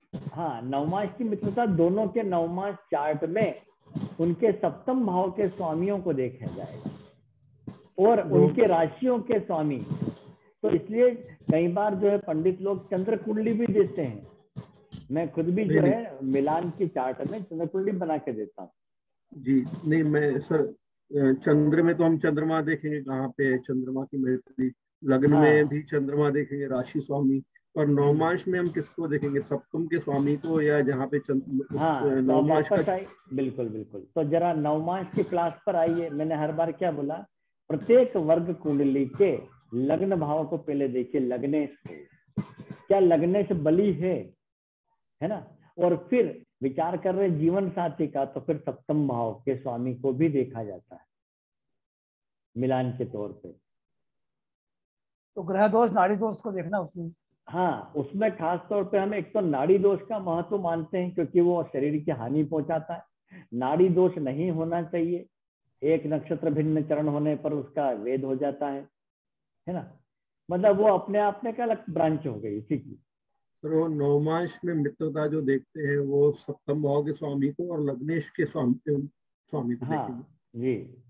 हाँ, नवमांश की मित्रता दोनों के नवमांश चार्ट में उनके सप्तम भाव के स्वामियों को देखा जाएगा और उनके राशियों के स्वामी। तो इसलिए कई बार जो है पंडित लोग चंद्र कुंडली भी देते हैं। मैं खुद भी जो है मिलान की चार्ट में चंद्र कुंडली बना के देता हूँ। जी नहीं, मैं सर चंद्र में तो हम चंद्रमा देखेंगे कहाँ पे है चंद्रमा की मैत्री, लग्न में भी चंद्रमा देखेंगे राशि स्वामी, और नवमांश में हम किसको देखेंगे, सप्तम के स्वामी को, या जहाँ पे नवमांश का। बिल्कुल बिल्कुल। तो जरा नवमांश की क्लास पर आइए। मैंने हर बार क्या बोला, प्रत्येक वर्ग कुंडली के लग्न भाव को पहले देखिए। लग्नेश क्या लग्नेश बली है ना, और फिर विचार कर रहे जीवन साथी का, तो फिर सप्तम भाव के स्वामी को भी देखा जाता है मिलान के तौर पे। तो ग्रह दोष नाड़ी दोष को देखना उसमें। हाँ, उसमें खास तौर पे हम एक तो नाड़ी दोष का महत्व मानते हैं क्योंकि वो शरीर की हानि पहुंचाता है। नाड़ी दोष नहीं होना चाहिए। एक नक्षत्र भिन्न चरण होने पर उसका वेद हो जाता है ना, मतलब वो अपने आप में एक अलग ब्रांच हो गई इसी की। तो नवमांश में मित्रता जो देखते हैं वो सप्तम भाव के स्वामी को और लग्नेश के स्वामी को हाँ जी।